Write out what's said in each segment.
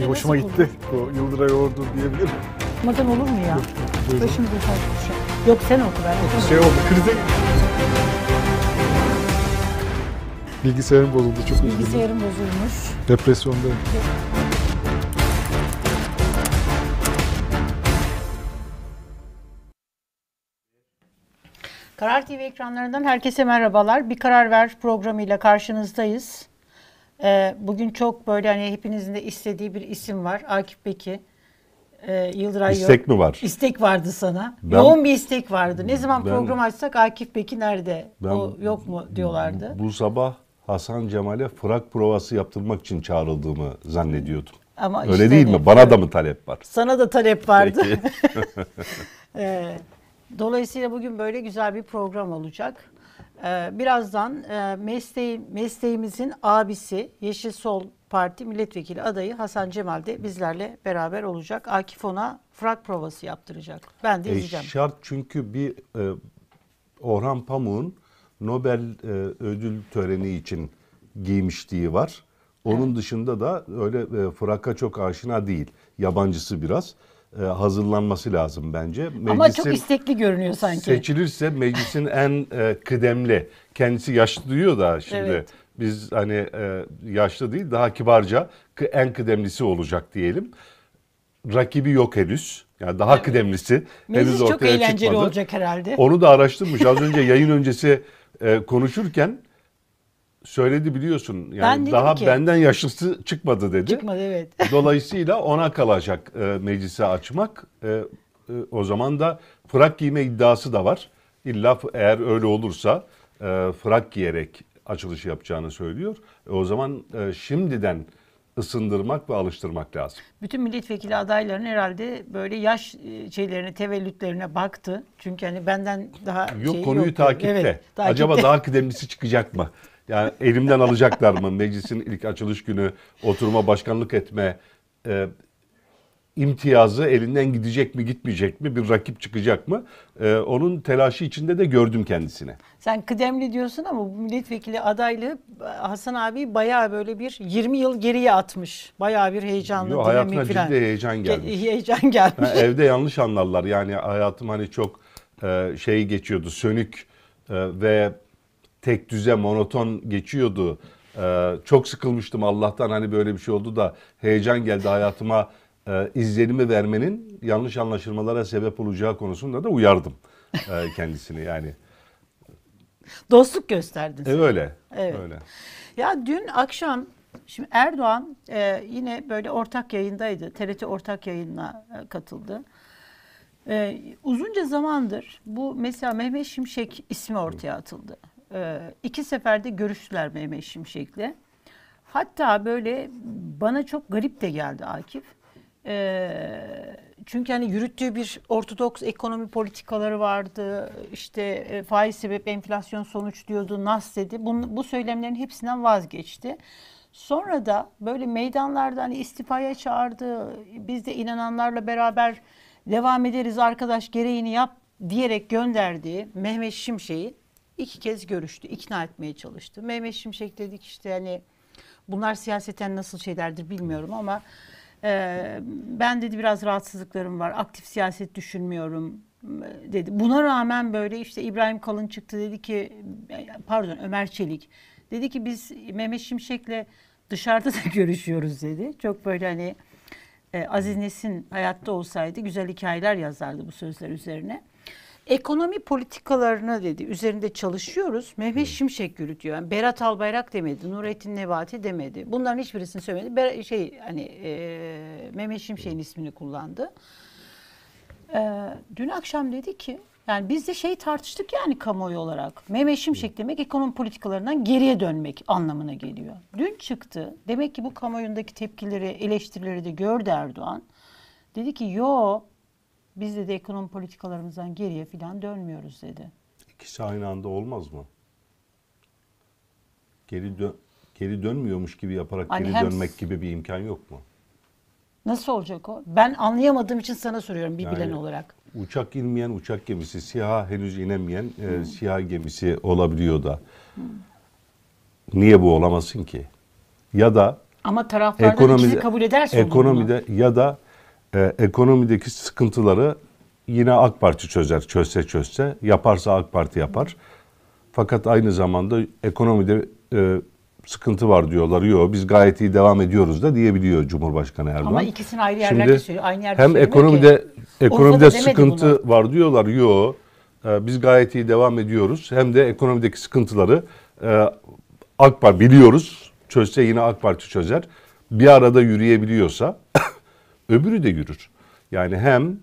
Bir hoşuma gitti. Bu Yıldıray Ordu diyebilirim. Okumadan olur mu ya? Başımıza şey. Yok sen oku ben okumadım. Şey oldu, krize bilgisayarım bozuldu, çok üzüldüm. Bilgisayarım bozulmuş. Depresyondayım. Karar TV ekranlarından herkese merhabalar. Bir Karar Ver programıyla karşınızdayız. Bugün çok böyle hani hepinizin de istediği bir isim var. Akif Beki. Yıldıray İstek mi var? İstek vardı sana. Yoğun bir istek vardı. Ne zaman program açsak Akif Beki nerede? O yok mu diyorlardı. Bu sabah Hasan Cemal'e frak provası yaptırmak için çağrıldığımı zannediyordum. Ama öyle işte değil mi? Bana da mı talep var? Sana da talep vardı. Peki. Dolayısıyla bugün böyle güzel bir program olacak. Birazdan mesleğimizin abisi Yeşil Sol Parti Milletvekili adayı Hasan Cemal de bizlerle beraber olacak. Akif ona frak provası yaptıracak. Ben de izleyeceğim. Şart çünkü bir Orhan Pamuk'un Nobel ödül töreni için giymişliği var. Onun dışında da öyle fraka çok aşina değil. Yabancısı biraz. Hazırlanması lazım bence. Ama çok istekli görünüyor sanki. Seçilirse meclisin en kıdemli, kendisi yaşlı diyor da şimdi Evet. biz hani yaşlı değil daha kibarca en kıdemlisi olacak diyelim. Rakibi yok henüz. Yani daha kıdemlisi henüz Meclis ortaya çok eğlenceli çıkmadı. olacak herhalde. Onu da araştırmış. Az önce yayın öncesi konuşurken söyledi biliyorsun. Yani daha benden yaşlısı çıkmadı dedi. Çıkmadı evet. Dolayısıyla ona kalacak meclisi açmak. O zaman da frak giyme iddiası da var. İlla eğer öyle olursa frak giyerek açılış yapacağını söylüyor. O zaman şimdiden ısındırmak ve alıştırmak lazım. Bütün milletvekili adaylarının herhalde böyle yaş şeylerine, tevellütlerine baktı. Çünkü hani benden daha Yok konuyu yoktu. takipte. Evet, Acaba daha kıdemlisi çıkacak mı? Yani elimden alacaklar mı? Meclisin ilk açılış günü oturuma başkanlık etme imtiyazı elinden gidecek mi gitmeyecek mi? Bir rakip çıkacak mı? Onun telaşı içinde de gördüm kendisini. Sen kıdemli diyorsun ama bu milletvekili adaylığı Hasan abi bayağı böyle bir 20 yıl geriye atmış. Bayağı bir heyecanlı, Yo, dinamik hayatına falan. ciddi heyecan gelmiş. Heyecan gelmiş. Evde yanlış anlarlar. Yani hayatım hani çok şey geçiyordu, sönük ve tek düze, monoton geçiyordu. Çok sıkılmıştım Allah'tan hani böyle bir şey oldu da heyecan geldi hayatıma. İzlenimi vermenin yanlış anlaşılmalara sebep olacağı konusunda da uyardım kendisini yani. Dostluk gösterdin sen. Öyle. Evet. Öyle. Ya dün akşam şimdi Erdoğan yine böyle ortak yayındaydı. TRT ortak yayınına katıldı. Uzunca zamandır bu mesela Mehmet Şimşek ismi ortaya atıldı. 2 seferde görüştüler Mehmet Şimşek'le. Hatta böyle bana çok garip de geldi Akif. Çünkü hani yürüttüğü bir ortodoks ekonomi politikaları vardı. İşte faiz sebep enflasyon sonuç diyordu, nas dedi. Bu söylemlerin hepsinden vazgeçti. Sonra da böyle meydanlarda hani istifaya çağırdı. Biz de inananlarla beraber devam ederiz arkadaş gereğini yap diyerek gönderdiği Mehmet Şimşek'i 2 kez görüştü, ikna etmeye çalıştı. Mehmet Şimşek dedik işte hani bunlar siyaseten nasıl şeylerdir bilmiyorum ama ben dedi biraz rahatsızlıklarım var. Aktif siyaset düşünmüyorum dedi. Buna rağmen böyle işte İbrahim Kalın çıktı dedi ki pardon Ömer Çelik dedi ki biz Mehmet Şimşek'le dışarıda da görüşüyoruz dedi. Çok böyle hani Aziz Nesin hayatta olsaydı güzel hikayeler yazardı bu sözler üzerine. Ekonomi politikalarını dedi üzerinde çalışıyoruz. Mehmet Şimşek yürütüyor. Yani Berat Albayrak demedi, Nurettin Nebati demedi. Bunların hiçbirisini söylemedi. Mehmet Şimşek'in ismini kullandı. Dün akşam dedi ki yani biz de tartıştık yani kamuoyu olarak. Mehmet Şimşek demek ekonomi politikalarından geriye dönmek anlamına geliyor. Dün çıktı. Demek ki bu kamuoyundaki tepkileri, eleştirileri de gördü Erdoğan. Dedi ki biz de ekonomi politikalarımızdan geriye falan dönmüyoruz dedi. İkisi aynı anda olmaz mı? Geri dönmüyormuş gibi yaparak Hani geri dönmek gibi bir imkan yok mu? Nasıl olacak o? Ben anlayamadığım için sana soruyorum bir bilen olarak. Uçak inmeyen uçak gemisi, SİHA henüz inemeyen SİHA gemisi olabiliyor da. Niye bu olamasın ki? Ya da Ama taraflardan ikisi kabul ederse olur mu? Ekonomide ya da ekonomideki sıkıntıları yine AK Parti çözse yaparsa AK Parti yapar. Fakat aynı zamanda ekonomide sıkıntı var diyorlar. Yok, biz gayet iyi devam ediyoruz da diyebiliyor Cumhurbaşkanı Erdoğan. Ama ikisini ayrı yerlerde söylüyor. Aynı yerde hem söylemiyor ki. ekonomide Urfa'da demedi sıkıntı var diyorlar. Yok, biz gayet iyi devam ediyoruz. Hem de ekonomideki sıkıntıları AK Parti biliyoruz. Çözse yine AK Parti çözer. Bir arada yürüyebiliyorsa öbürü de yürür. Yani hem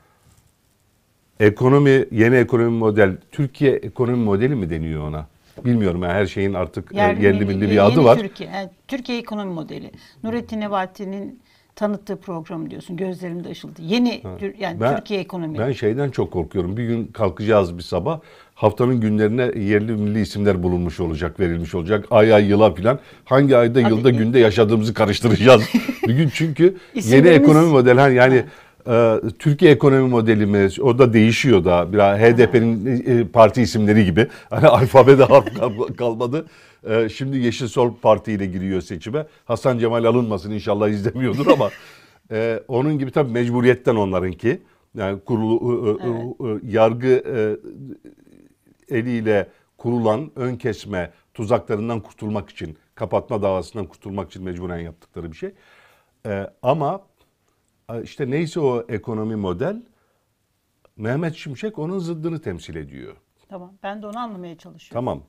yeni ekonomi model, Türkiye ekonomi modeli mi deniyor ona? Bilmiyorum, yani her şeyin artık yerli milli bir adı var. Türkiye ekonomi modeli. Nurettin Nebati'nin tanıttığı program diyorsun. Gözlerimde ışıldı. Türkiye ekonomi. Ben şeyden çok korkuyorum. Bir gün kalkacağız bir sabah. Haftanın günlerine yerli milli isimler bulunmuş olacak, verilmiş olacak. Ay yıla filan. Hangi ayda, yılda, günde yaşadığımızı karıştıracağız. Bir gün çünkü yeni ekonomi modeli Türkiye ekonomi modelimiz o da değişiyor da biraz HDP'nin parti isimleri gibi. Hani alfabede harf kalmadı. Şimdi Yeşil Sol Parti ile giriyor seçime. Hasan Cemal alınmasın, inşallah izlemiyordur ama onun gibi tabii mecburiyetten onlarınki. Yani yargı eliyle kurulan ön kesme tuzaklarından kurtulmak için, kapatma davasından kurtulmak için mecburen yaptıkları bir şey. Ama işte neyse o ekonomi model, Mehmet Şimşek onun zıddını temsil ediyor. Tamam, ben de onu anlamaya çalışıyorum. Tamam.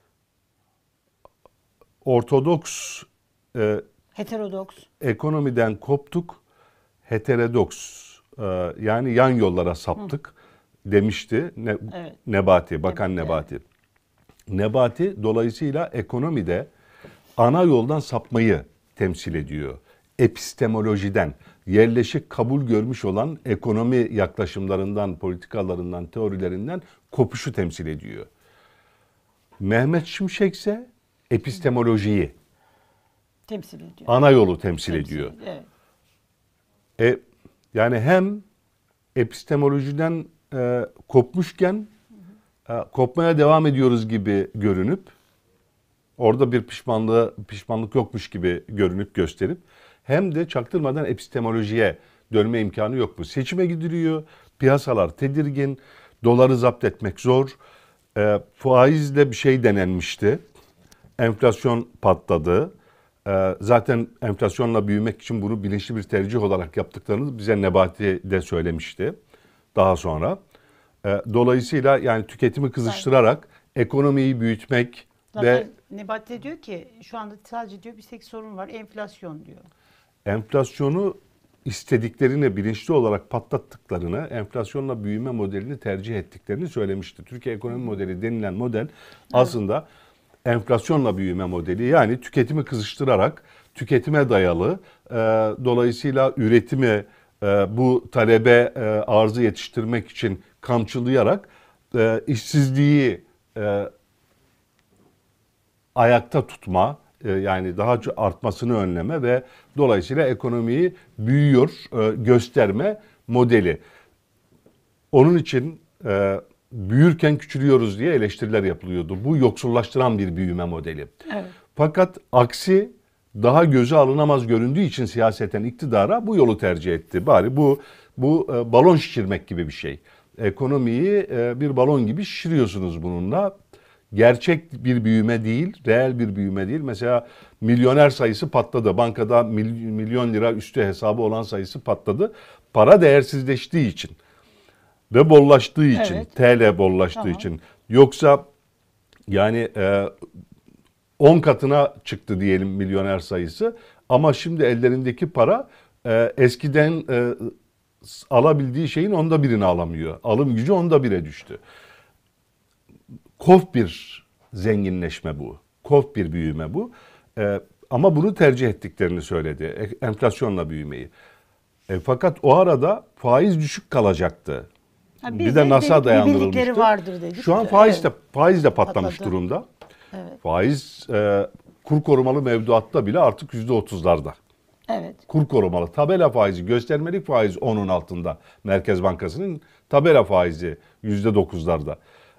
Ortodoks heterodoks ekonomiden koptuk, heterodoks yani yan yollara saptık demişti Nebati, Bakan Nebati. Nebati dolayısıyla ekonomide ana yoldan sapmayı temsil ediyor. Epistemolojiden, yerleşik kabul görmüş olan ekonomi yaklaşımlarından, politikalarından, teorilerinden kopuşu temsil ediyor. Mehmet Şimşek ise epistemolojiyi, temsil ediyor. Ana yolu temsil ediyor. Evet. Yani hem epistemolojiden kopmuşken kopmaya devam ediyoruz gibi görünüp, orada bir pişmanlık yokmuş gibi görünüp gösterip, hem de çaktırmadan epistemolojiye dönme imkanı yok mu? Seçime gidiliyor, piyasalar tedirgin, doları zapt etmek zor, faizle bir şey denenmişti, enflasyon patladı. Zaten enflasyonla büyümek için bunu bilinçli bir tercih olarak yaptıklarını bize Nebati de söylemişti daha sonra. Dolayısıyla yani tüketimi kızıştırarak ekonomiyi büyütmek zaten Nebati diyor ki şu anda sadece diyor bir tek sorun var, enflasyon diyor. Enflasyonu istediklerini, bilinçli olarak patlattıklarını, enflasyonla büyüme modelini tercih ettiklerini söylemişti. Türkiye ekonomi modeli denilen model aslında enflasyonla büyüme modeli, yani tüketimi kızıştırarak, tüketime dayalı, dolayısıyla üretimi bu talebe arzı yetiştirmek için kamçılayarak işsizliği ayakta tutma, yani daha çok artmasını önleme ve dolayısıyla ekonomiyi büyüyor gösterme modeli. Onun için büyürken küçülüyoruz diye eleştiriler yapılıyordu. Bu yoksullaştıran bir büyüme modeli. Evet. Fakat aksi daha göze alınamaz göründüğü için siyaseten iktidara bu yolu tercih etti. Bari bu balon şişirmek gibi bir şey. Ekonomiyi bir balon gibi şişiriyorsunuz bununla. Gerçek bir büyüme değil, reel bir büyüme değil. Mesela milyoner sayısı patladı. Bankada milyon lira üstü hesabı olan sayısı patladı. Para değersizleştiği için ve bollaştığı için, TL bollaştığı için. Yoksa yani 10 katına çıktı diyelim milyoner sayısı. Ama şimdi ellerindeki para eskiden alabildiği şeyin 1/10'ını alamıyor. Alım gücü 1/10'e düştü. Kof bir zenginleşme bu. Kof bir büyüme bu. Ama bunu tercih ettiklerini söyledi. Enflasyonla büyümeyi. Fakat o arada faiz düşük kalacaktı. Bir de NAS'a dayandırılmıştı. Vardır dedik. Şu an faiz de patlamış durumda. Evet. Faiz kur korumalı mevduatta bile artık %30'larda. Evet. Kur korumalı. Tabela faizi, göstermelik faiz 10'un altında. Merkez Bankası'nın tabela faizi %9'larda.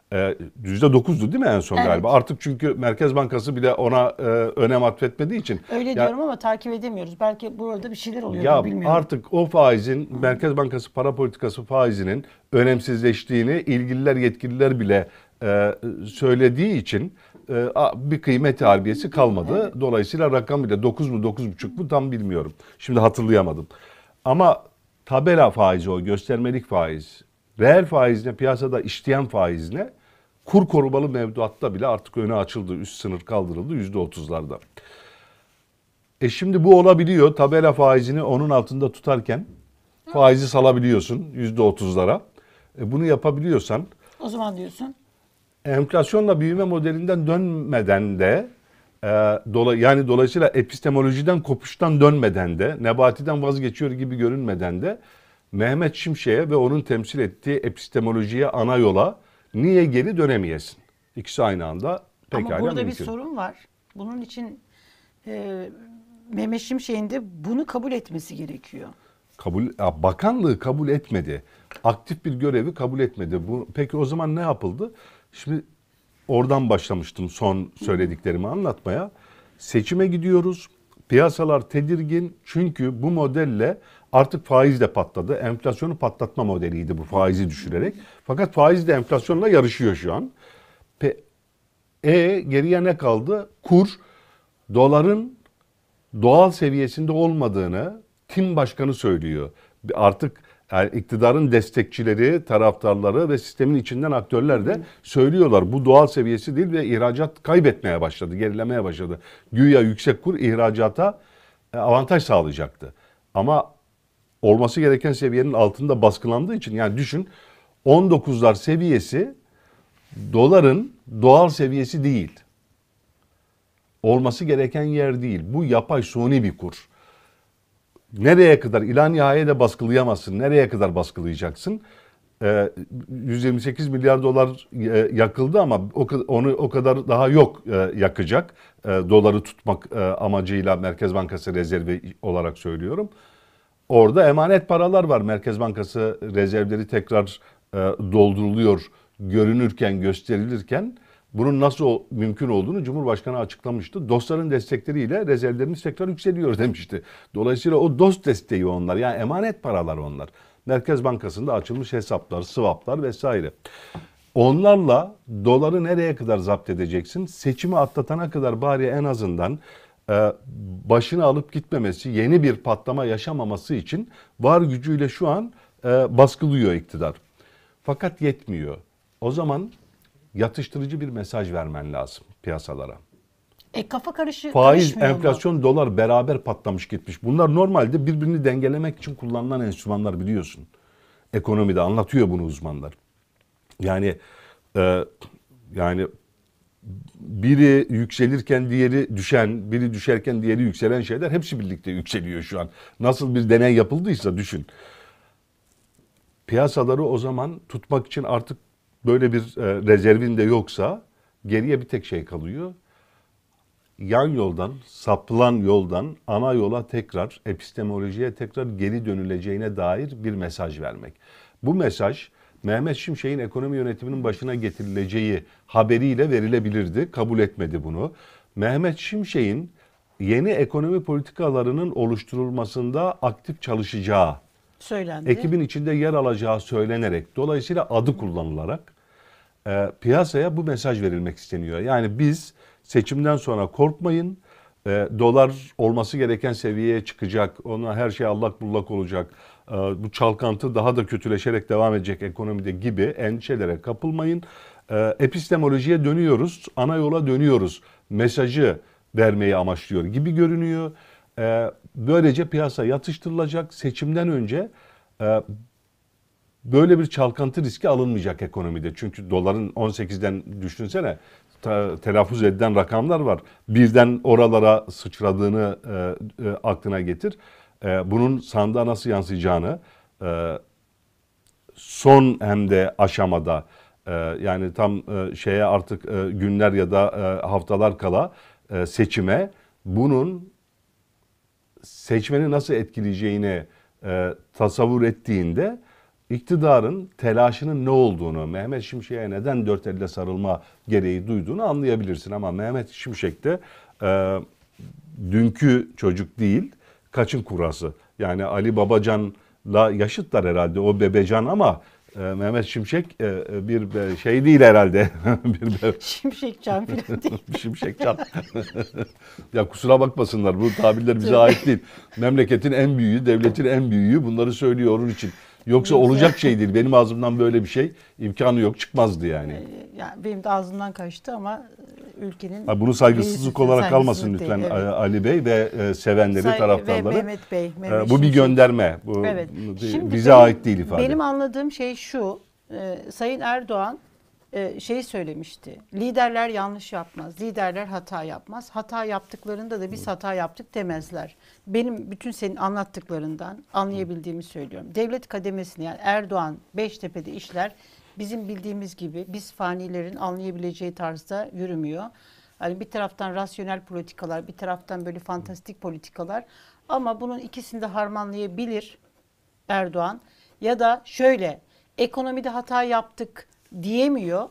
%9'du değil mi en son Evet. galiba? Artık çünkü Merkez Bankası bile ona önem atfetmediği için. Öyle Ya- diyorum ama takip edemiyoruz. Belki burada bir şeyler oluyor Ya bilmiyorum. artık o faizin, Merkez Bankası para politikası faizinin önemsizleştiğini ilgililer, yetkililer bile söylediği için bir kıymet harbiyesi kalmadı. Dolayısıyla rakam bile 9 mu 9,5 mu tam bilmiyorum. Şimdi hatırlayamadım. Ama tabela faizi, o göstermelik faiz, reel faiz ne, piyasada işleyen faiz ne? Kur korumalı mevduatta bile artık önü açıldı, üst sınır kaldırıldı %30'larda. Şimdi bu olabiliyor. Tabela faizini onun altında tutarken faizi salabiliyorsun %30'lara. Bunu yapabiliyorsan O zaman diyorsun. enflasyonla büyüme modelinden dönmeden de yani dolayısıyla epistemolojiden kopuştan dönmeden de Nebati'den vazgeçiyor gibi görünmeden de Mehmet Şimşek'e ve onun temsil ettiği epistemolojiye, ana yola niye geri dönemeyesin? İkisi aynı anda pekala Ama burada mümkün. bir sorun var. Bunun için Mehmet Şimşek'in de bunu kabul etmesi gerekiyor. Bakanlığı kabul etmedi. Aktif bir görevi kabul etmedi. Peki o zaman ne yapıldı? Şimdi oradan başlamıştım son söylediklerimi anlatmaya. Seçime gidiyoruz. Piyasalar tedirgin çünkü bu modelle artık faiz de patladı. Enflasyonu patlatma modeliydi bu, faizi düşürerek. Fakat faiz de enflasyonla yarışıyor şu an. Geriye ne kaldı? Kur, doların doğal seviyesinde olmadığını tim başkanı söylüyor. Artık yani iktidarın destekçileri, taraftarları ve sistemin içinden aktörler de söylüyorlar. Bu doğal seviyesi değil ve ihracat kaybetmeye başladı, gerilemeye başladı. Güya yüksek kur ihracata avantaj sağlayacaktı. Ama olması gereken seviyenin altında baskılandığı için, yani düşün, 19'lar seviyesi doların doğal seviyesi değil. Olması gereken yer değil. Bu yapay, suni bir kur. Nereye kadar? İla nihayet de baskılayamazsın. Nereye kadar baskılayacaksın? 128 milyar dolar yakıldı ama onu o kadar daha yok yakacak. Doları tutmak amacıyla Merkez Bankası rezervi olarak söylüyorum. Orada emanet paralar var. Merkez Bankası rezervleri tekrar dolduruluyor görünürken, gösterilirken bunun nasıl mümkün olduğunu Cumhurbaşkanı açıklamıştı. Dostların destekleriyle rezervlerimiz tekrar yükseliyor demişti. Dolayısıyla o dost desteği onlar. Yani emanet paralar onlar. Merkez Bankası'nda açılmış hesaplar, swaplar vesaire. Onlarla doları nereye kadar zapt edeceksin? Seçimi atlatana kadar bari en azından başını alıp gitmemesi, yeni bir patlama yaşamaması için var gücüyle şu an baskılıyor iktidar. Fakat yetmiyor. O zaman yatıştırıcı bir mesaj vermen lazım piyasalara. Kafa Faiz, karışmıyor mu? enflasyon, dolar beraber patlamış gitmiş. Bunlar normalde birbirini dengelemek için kullanılan enstrümanlar, biliyorsun. Ekonomide anlatıyor bunu uzmanlar. Yani biri yükselirken diğeri düşen, biri düşerken diğeri yükselen şeyler hepsi birlikte yükseliyor şu an. Nasıl bir deney yapıldıysa düşün. Piyasaları o zaman tutmak için artık böyle bir rezervin de yoksa geriye bir tek şey kalıyor. Yan yoldan, sapılan yoldan ana yola tekrar, epistemolojiye tekrar geri dönüleceğine dair bir mesaj vermek. Bu mesaj Mehmet Şimşek'in ekonomi yönetiminin başına getirileceği haberiyle verilebilirdi. Kabul etmedi bunu. Mehmet Şimşek'in yeni ekonomi politikalarının oluşturulmasında aktif çalışacağı, Söylendi. ekibin içinde yer alacağı söylenerek, dolayısıyla adı kullanılarak piyasaya bu mesaj verilmek isteniyor. Yani biz seçimden sonra korkmayın, dolar olması gereken seviyeye çıkacak, ona her şey allak bullak olacak, bu çalkantı daha da kötüleşerek devam edecek ekonomide gibi endişelere kapılmayın. Epistemolojiye dönüyoruz, ana yola dönüyoruz mesajı vermeyi amaçlıyor gibi görünüyor. Böylece piyasa yatıştırılacak. Seçimden önce böyle bir çalkantı riski alınmayacak ekonomide. Çünkü doların 18'den düşünsene telaffuz edilen rakamlar var. Birden oralara sıçradığını aklına getir. Bunun sandığa nasıl yansıyacağını son hem de aşamada yani tam şeye artık günler ya da haftalar kala seçime bunun seçmeni nasıl etkileyeceğini tasavvur ettiğinde iktidarın telaşının ne olduğunu, Mehmet Şimşek'e neden dört elle sarılma gereği duyduğunu anlayabilirsin. Ama Mehmet Şimşek de dünkü çocuk değil, kaçın kurası. Yani Ali Babacan'la yaşıtlar herhalde, o bebecan, ama Mehmet Şimşek bir şey değil herhalde. Şimşekcan falan değil. Şimşekcan. Ya kusura bakmasınlar, bu tabirler bize ait değil. Memleketin en büyüğü, devletin en büyüğü bunları söylüyor onun için. Yoksa olacak şey değil. Benim ağzımdan böyle bir şey imkanı yok, çıkmazdı yani. Yani benim de ağzımdan kaçtı ama ülkenin... Bunu saygısızlık olarak almasın lütfen değil, evet. Ali Bey ve sevenleri, taraftarları. Ve Mehmet Bey. Mehmet Bu bir Şimşek. gönderme. Bu Evet. Şimdi bize ait değil ifade. Benim anladığım şey şu. Sayın Erdoğan şeyi söylemişti. Liderler yanlış yapmaz. Liderler hata yapmaz. Hata yaptıklarında da biz hata yaptık demezler. Benim bütün senin anlattıklarından anlayabildiğimi söylüyorum. Devlet kademesini, yani Erdoğan Beştepe'de işler bizim bildiğimiz gibi, biz fanilerin anlayabileceği tarzda yürümüyor. Hani bir taraftan rasyonel politikalar, bir taraftan böyle fantastik politikalar, ama bunun ikisini de harmanlayabilir Erdoğan. Ya da şöyle, ekonomide hata yaptık diyemiyor.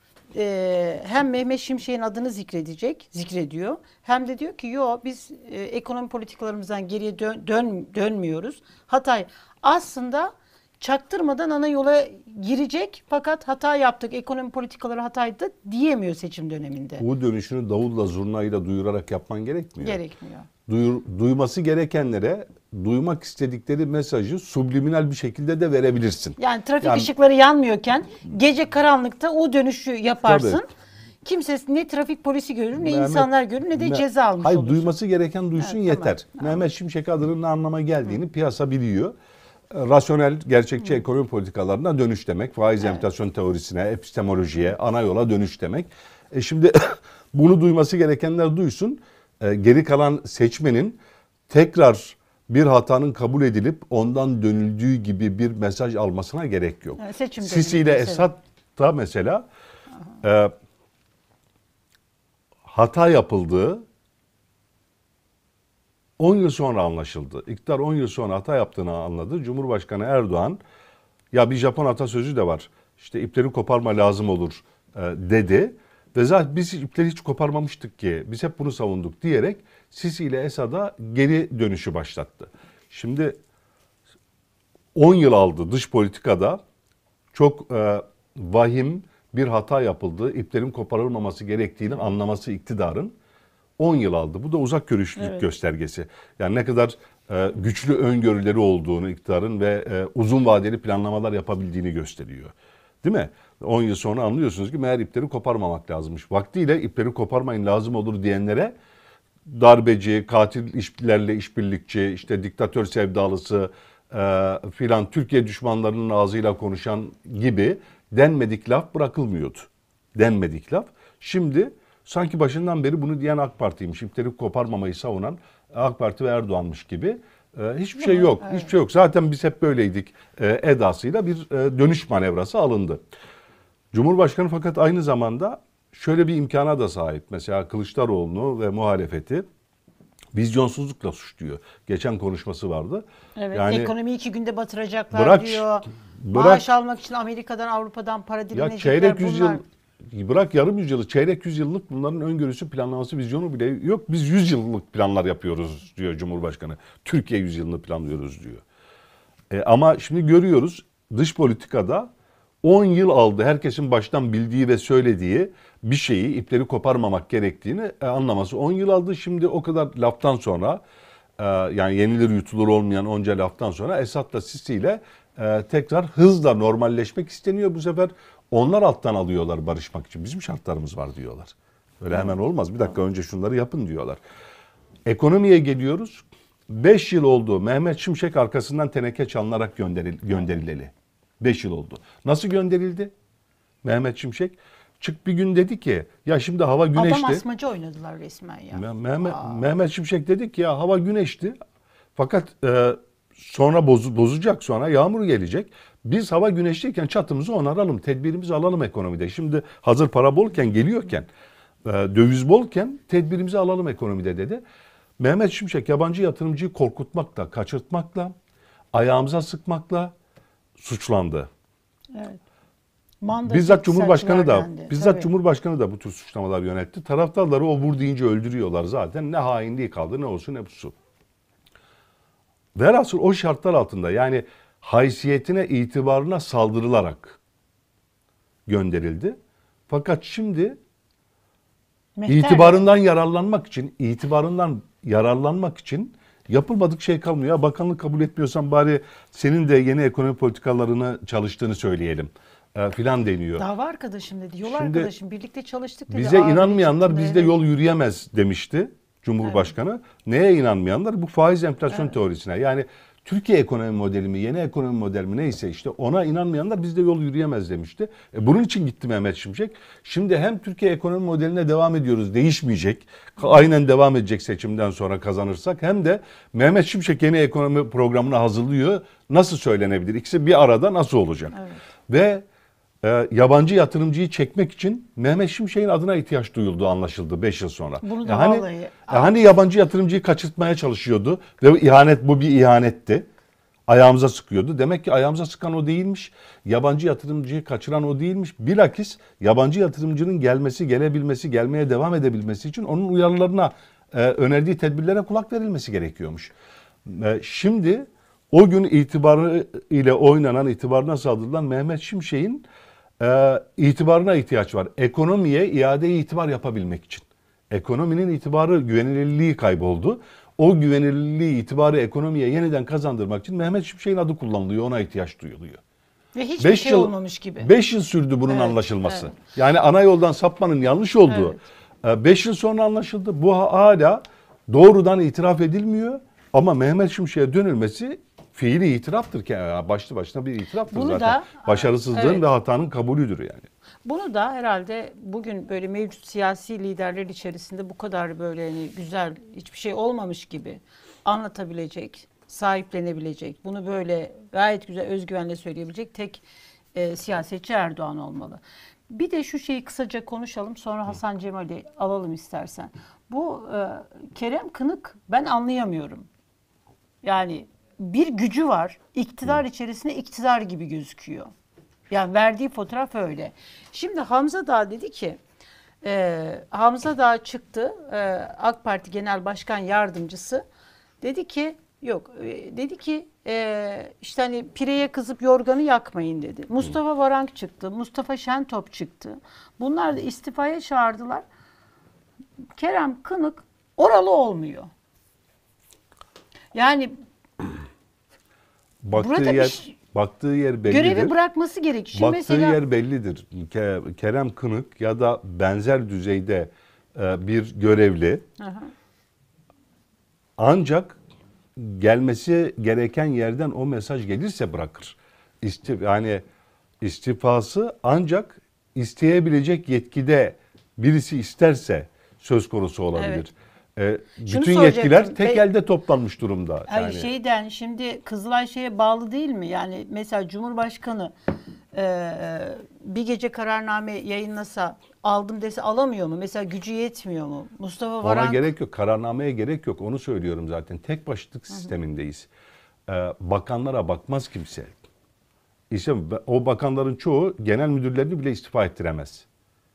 Hem Mehmet Şimşek'in adını zikrediyor. Hem de diyor ki yo, biz ekonomi politikalarımızdan geriye dönmüyoruz. Hatay aslında çaktırmadan ana yola girecek, fakat hata yaptık, ekonomi politikaları hataydı diyemiyor seçim döneminde. Bu dönüşünü davulla zurnayla duyurarak yapman gerekmiyor. Gerekmiyor. Duyması gerekenlere duymak istedikleri mesajı subliminal bir şekilde de verebilirsin. Yani trafik ışıkları yanmıyorken gece karanlıkta o dönüşü yaparsın. Tabii. Kimse ne trafik polisi görür, ne insanlar görür, ne de ceza almış hayır, olursun. duyması gereken duysun, Evet, yeter. tamam. Mehmet Şimşek adının ne anlama geldiğini piyasa biliyor. Rasyonel, gerçekçi ekonomi politikalarına dönüş demek. Faiz enflasyon teorisine, epistemolojiye, ana yola dönüş demek. Şimdi bunu duyması gerekenler duysun. Geri kalan seçmenin tekrar bir hatanın kabul edilip ondan dönüldüğü gibi bir mesaj almasına gerek yok. Evet, Sisi ile Esad da mesela hata yapıldığı 10 yıl sonra anlaşıldı. İktidar 10 yıl sonra hata yaptığını anladı. Cumhurbaşkanı Erdoğan, ya bir Japon atasözü de var, İşte ipleri koparma lazım olur dedi. Ve zaten biz ipleri hiç koparmamıştık ki, biz hep bunu savunduk diyerek Sisi ile Esad'a geri dönüşü başlattı. Şimdi 10 yıl aldı dış politikada, çok vahim bir hata yapıldı, iplerin koparılmaması gerektiğini anlaması iktidarın 10 yıl aldı. Bu da uzak görüşlülük göstergesi. Yani ne kadar güçlü öngörüleri olduğunu iktidarın ve uzun vadeli planlamalar yapabildiğini gösteriyor. Değil mi? 10 yıl sonra anlıyorsunuz ki meğer ipleri koparmamak lazımmış. Vaktiyle ipleri koparmayın lazım olur diyenlere darbeci, katil işlerle işbirlikçi, işte diktatör sevdalısı filan, Türkiye düşmanlarının ağzıyla konuşan gibi denmedik laf bırakılmıyordu. Denmedik laf. Şimdi sanki başından beri bunu diyen AK Parti'ymiş, ipleri koparmamayı savunan AK Parti ve Erdoğan'mış gibi. Hiçbir şey yok. Evet. Hiçbir şey yok. Zaten biz hep böyleydik edasıyla bir dönüş manevrası alındı. Cumhurbaşkanı fakat aynı zamanda şöyle bir imkana da sahip. Mesela Kılıçdaroğlu'nu ve muhalefeti vizyonsuzlukla suçluyor. Geçen konuşması vardı. Evet, yani, ekonomiyi 2 günde batıracaklar diyor. Maaş almak için Amerika'dan, Avrupa'dan para dilenecekler. Ya çeyrek yüzyıl, bırak yarım yüzyılı, çeyrek yüzyıllık bunların öngörüsü, planlaması, vizyonu bile yok. Biz 100 yıllık planlar yapıyoruz diyor Cumhurbaşkanı. Türkiye 100 yılını planlıyoruz diyor. Ama şimdi görüyoruz dış politikada 10 yıl aldı herkesin baştan bildiği ve söylediği bir şeyi, ipleri koparmamak gerektiğini anlaması 10 yıl aldı. Şimdi o kadar laftan sonra, yani yenilir yutulur olmayan onca laftan sonra Esad'la Sisi'yle tekrar hızla normalleşmek isteniyor. Bu sefer onlar alttan alıyorlar barışmak için. Bizim şartlarımız var diyorlar. Öyle hemen olmaz. Bir dakika önce şunları yapın diyorlar. Ekonomiye geliyoruz. 5 yıl oldu Mehmet Şimşek arkasından teneke çalınarak gönderileli. 5 yıl oldu. Nasıl gönderildi Mehmet Şimşek? Çık bir gün dedi ki ya şimdi hava güneşti. Adam asmacı oynadılar resmen ya. Mehmet Şimşek dedi ki ya hava güneşti. Fakat sonra bozacak, sonra yağmur gelecek. Biz hava güneşliyken çatımızı onaralım, tedbirimizi alalım ekonomide. Şimdi hazır para bolken, geliyorken, döviz bolken tedbirimizi alalım ekonomide dedi. Mehmet Şimşek yabancı yatırımcıyı korkutmakla, kaçırtmakla, ayağımıza sıkmakla, suçlandı. Evet. Mandacı Bizzat Cumhurbaşkanı da iktisatçılar dendi. bizzat Tabii. Cumhurbaşkanı da bu tür suçlamalar yöneltti. Taraftarları o vur deyince öldürüyorlar zaten. Ne hainliği kaldı, ne olsun, ne busu. Velhasıl o şartlar altında, yani haysiyetine, itibarına saldırılarak gönderildi. Fakat şimdi Mehter itibarından yararlanmak için yapılmadık şey kalmıyor. Ya bakanlık kabul etmiyorsan bari senin de yeni ekonomi politikalarını çalıştığını söyleyelim filan deniyor. dava arkadaşım dedi. Yol Şimdi arkadaşım birlikte çalıştık dedi. Bize Ağabey inanmayanlar çıktığında, bizde evet. yol yürüyemez demişti Cumhurbaşkanı. Neye inanmayanlar? Bu faiz enflasyon teorisine. Yani Türkiye ekonomi modeli mi, yeni ekonomi modeli mi neyse işte ona inanmayanlar bizde yol yürüyemez demişti. Bunun için gitti Mehmet Şimşek. Şimdi hem Türkiye ekonomi modeline devam ediyoruz, değişmeyecek. Aynen devam edecek seçimden sonra kazanırsak. Hem de Mehmet Şimşek yeni ekonomi programını hazırlıyor. Nasıl söylenebilir? İkisi bir arada nasıl olacak? Evet. Ve yabancı yatırımcıyı çekmek için Mehmet Şimşek'in adına ihtiyaç duyulduğu anlaşıldı 5 yıl sonra. Bunu da hani, vallahi- hani yabancı yatırımcıyı kaçırtmaya çalışıyordu ve bu bir ihanetti. Ayağımıza sıkıyordu. Demek ki ayağımıza sıkan o değilmiş. Yabancı yatırımcıyı kaçıran o değilmiş. Bilakis yabancı yatırımcının gelmesi, gelebilmesi, gelmeye devam edebilmesi için onun uyarılarına, önerdiği tedbirlere kulak verilmesi gerekiyormuş. Şimdi o gün itibarı ile oynanan, itibarına saldırılan Mehmet Şimşek'in itibarına ihtiyaç var. Ekonomiye iade itibar yapabilmek için. Ekonominin itibarı, güvenilirliği kayboldu. O güvenilirliği, itibarı ekonomiye yeniden kazandırmak için Mehmet Şimşek'in adı kullanılıyor, ona ihtiyaç duyuluyor. Ve hiçbir 5 şey yıl, olmamış gibi. 5 yıl sürdü bunun Evet, anlaşılması. evet. Yani ana yoldan sapmanın yanlış olduğu 5 yıl sonra anlaşıldı. Bu hala doğrudan itiraf edilmiyor. Ama Mehmet Şimşek'e dönülmesi fiili itiraftır ki, başlı başına bir itiraftır Bunu zaten. da, Başarısızlığın evet. ve hatanın kabulüdür yani. Bunu da herhalde bugün böyle mevcut siyasi liderler içerisinde bu kadar böyle hani güzel, hiçbir şey olmamış gibi anlatabilecek, sahiplenebilecek, bunu böyle gayet güzel özgüvenle söyleyebilecek tek siyasetçi Erdoğan olmalı. Bir de şu şeyi kısaca konuşalım, sonra Hasan Cemal'i alalım istersen. Bu Kerem Kınık ben anlayamıyorum. Yani bir gücü var, iktidar içerisinde iktidar gibi gözüküyor. Yani verdiği fotoğraf öyle. Şimdi Hamza Dağ dedi ki, Hamza Dağ çıktı, AK Parti Genel Başkan Yardımcısı dedi ki, dedi ki işte hani pireye kızıp yorganı yakmayın dedi. Mustafa Varank çıktı, Mustafa Şentop çıktı. Bunlar da istifaya çağırdılar. Kerem Kınık oralı olmuyor. Yani burada Baktığı yer bellidir. görevi bırakması gerekiyor. Şimdi Baktığı mesela, yer bellidir. Kerem Kınık ya da benzer düzeyde bir görevli ancak gelmesi gereken yerden o mesaj gelirse bırakır. Yani istifası ancak isteyebilecek yetkide birisi isterse söz konusu olabilir. Bütün yetkiler tek elde toplanmış durumda. Hayır, şeyden şimdi Kızılay şeye bağlı değil mi? Yani mesela Cumhurbaşkanı bir gece kararname yayınlasa aldım dese alamıyor mu? Mesela gücü yetmiyor mu? Mustafa Varank... Ona gerek yok. Kararnameye gerek yok. Onu söylüyorum zaten. Tek başlık sistemindeyiz. Bakanlara bakmaz kimse. İşte o bakanların çoğu genel müdürlerini bile istifa ettiremez.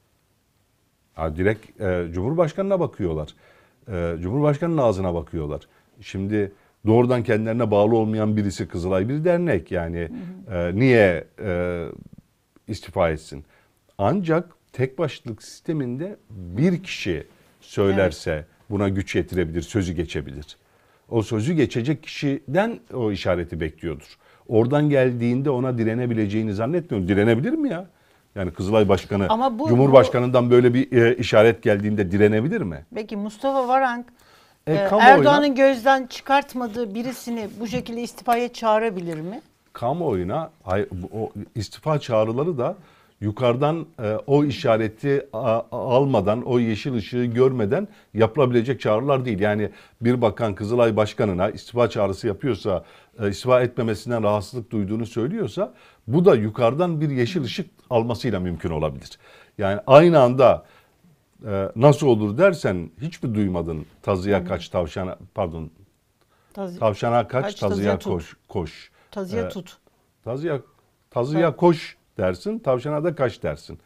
Direkt Cumhurbaşkanı'na bakıyorlar. Cumhurbaşkanı'nın ağzına bakıyorlar. Şimdi doğrudan kendilerine bağlı olmayan birisi, Kızılay bir dernek yani niye istifa etsin? Ancak tek başlık sisteminde bir kişi söylerse buna güç yetirebilir, sözü geçebilir. O sözü geçecek kişiden o işareti bekliyordur. Oradan geldiğinde ona direnebileceğini zannetmiyorum. Direnebilir mi ya? Yani Kızılay Başkanı Cumhurbaşkanı'ndan böyle bir işaret geldiğinde direnebilir mi? Peki Mustafa Varank Erdoğan'ın gözden çıkartmadığı birisini bu şekilde istifaya çağırabilir mi? Kamuoyuna o istifa çağrıları da yukarıdan o işareti almadan, o yeşil ışığı görmeden yapılabilecek çağrılar değil. Yani bir bakan Kızılay Başkanı'na istifa çağrısı yapıyorsa, istifa etmemesinden rahatsızlık duyduğunu söylüyorsa bu da yukarıdan bir yeşil ışık almasıyla mümkün olabilir. Yani aynı anda nasıl olur dersen hiç mi duymadın tazıya kaç tavşana tavşana kaç tazıya koş. Tazıya tut. Kazıya koş dersin, tavşana da kaç dersin.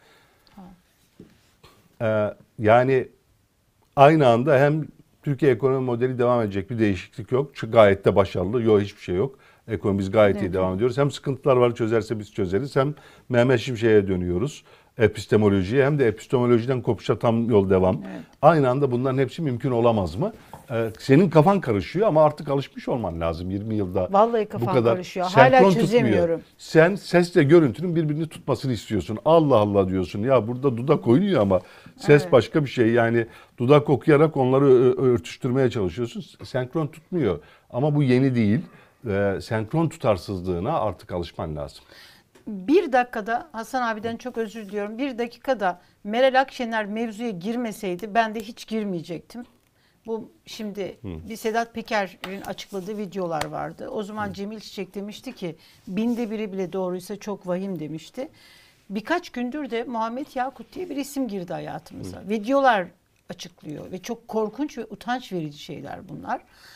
Yani aynı anda hem Türkiye ekonomi modeli devam edecek, bir değişiklik yok. Çünkü gayet de başarılı. Yok, hiçbir şey yok. Ekonomimiz gayet iyi devam ediyoruz. Hem sıkıntılar var, çözerse biz çözeriz. Hem Mehmet Şimşek'e dönüyoruz. Epistemolojiye, hem de epistemolojiden kopuşa tam yol devam. Evet. Aynı anda bunların hepsi mümkün olamaz mı? Senin kafan karışıyor ama artık alışmış olman lazım 20 yılda. Vallahi bu kafam kadar karışıyor. senkron Hala çözemiyorum. tutmuyor. Sen sesle görüntünün birbirini tutmasını istiyorsun. Allah Allah diyorsun. Ya burada dudak oynuyor ama ses Evet. başka bir şey. Yani dudak okuyarak onları örtüştürmeye çalışıyorsun. Senkron tutmuyor. Ama bu yeni değil. Senkron tutarsızlığına artık alışman lazım. Bir dakikada Hasan abiden çok özür diliyorum. Bir dakikada Meral Akşener mevzuya girmeseydi ben de hiç girmeyecektim. Bu şimdi bir Sedat Peker'in açıkladığı videolar vardı. O zaman Cemil Çiçek demişti ki 1/1000'i bile doğruysa çok vahim demişti. Birkaç gündür de Muhammed Yakut diye bir isim girdi hayatımıza. Videolar açıklıyor ve çok korkunç ve utanç verici şeyler bunlar.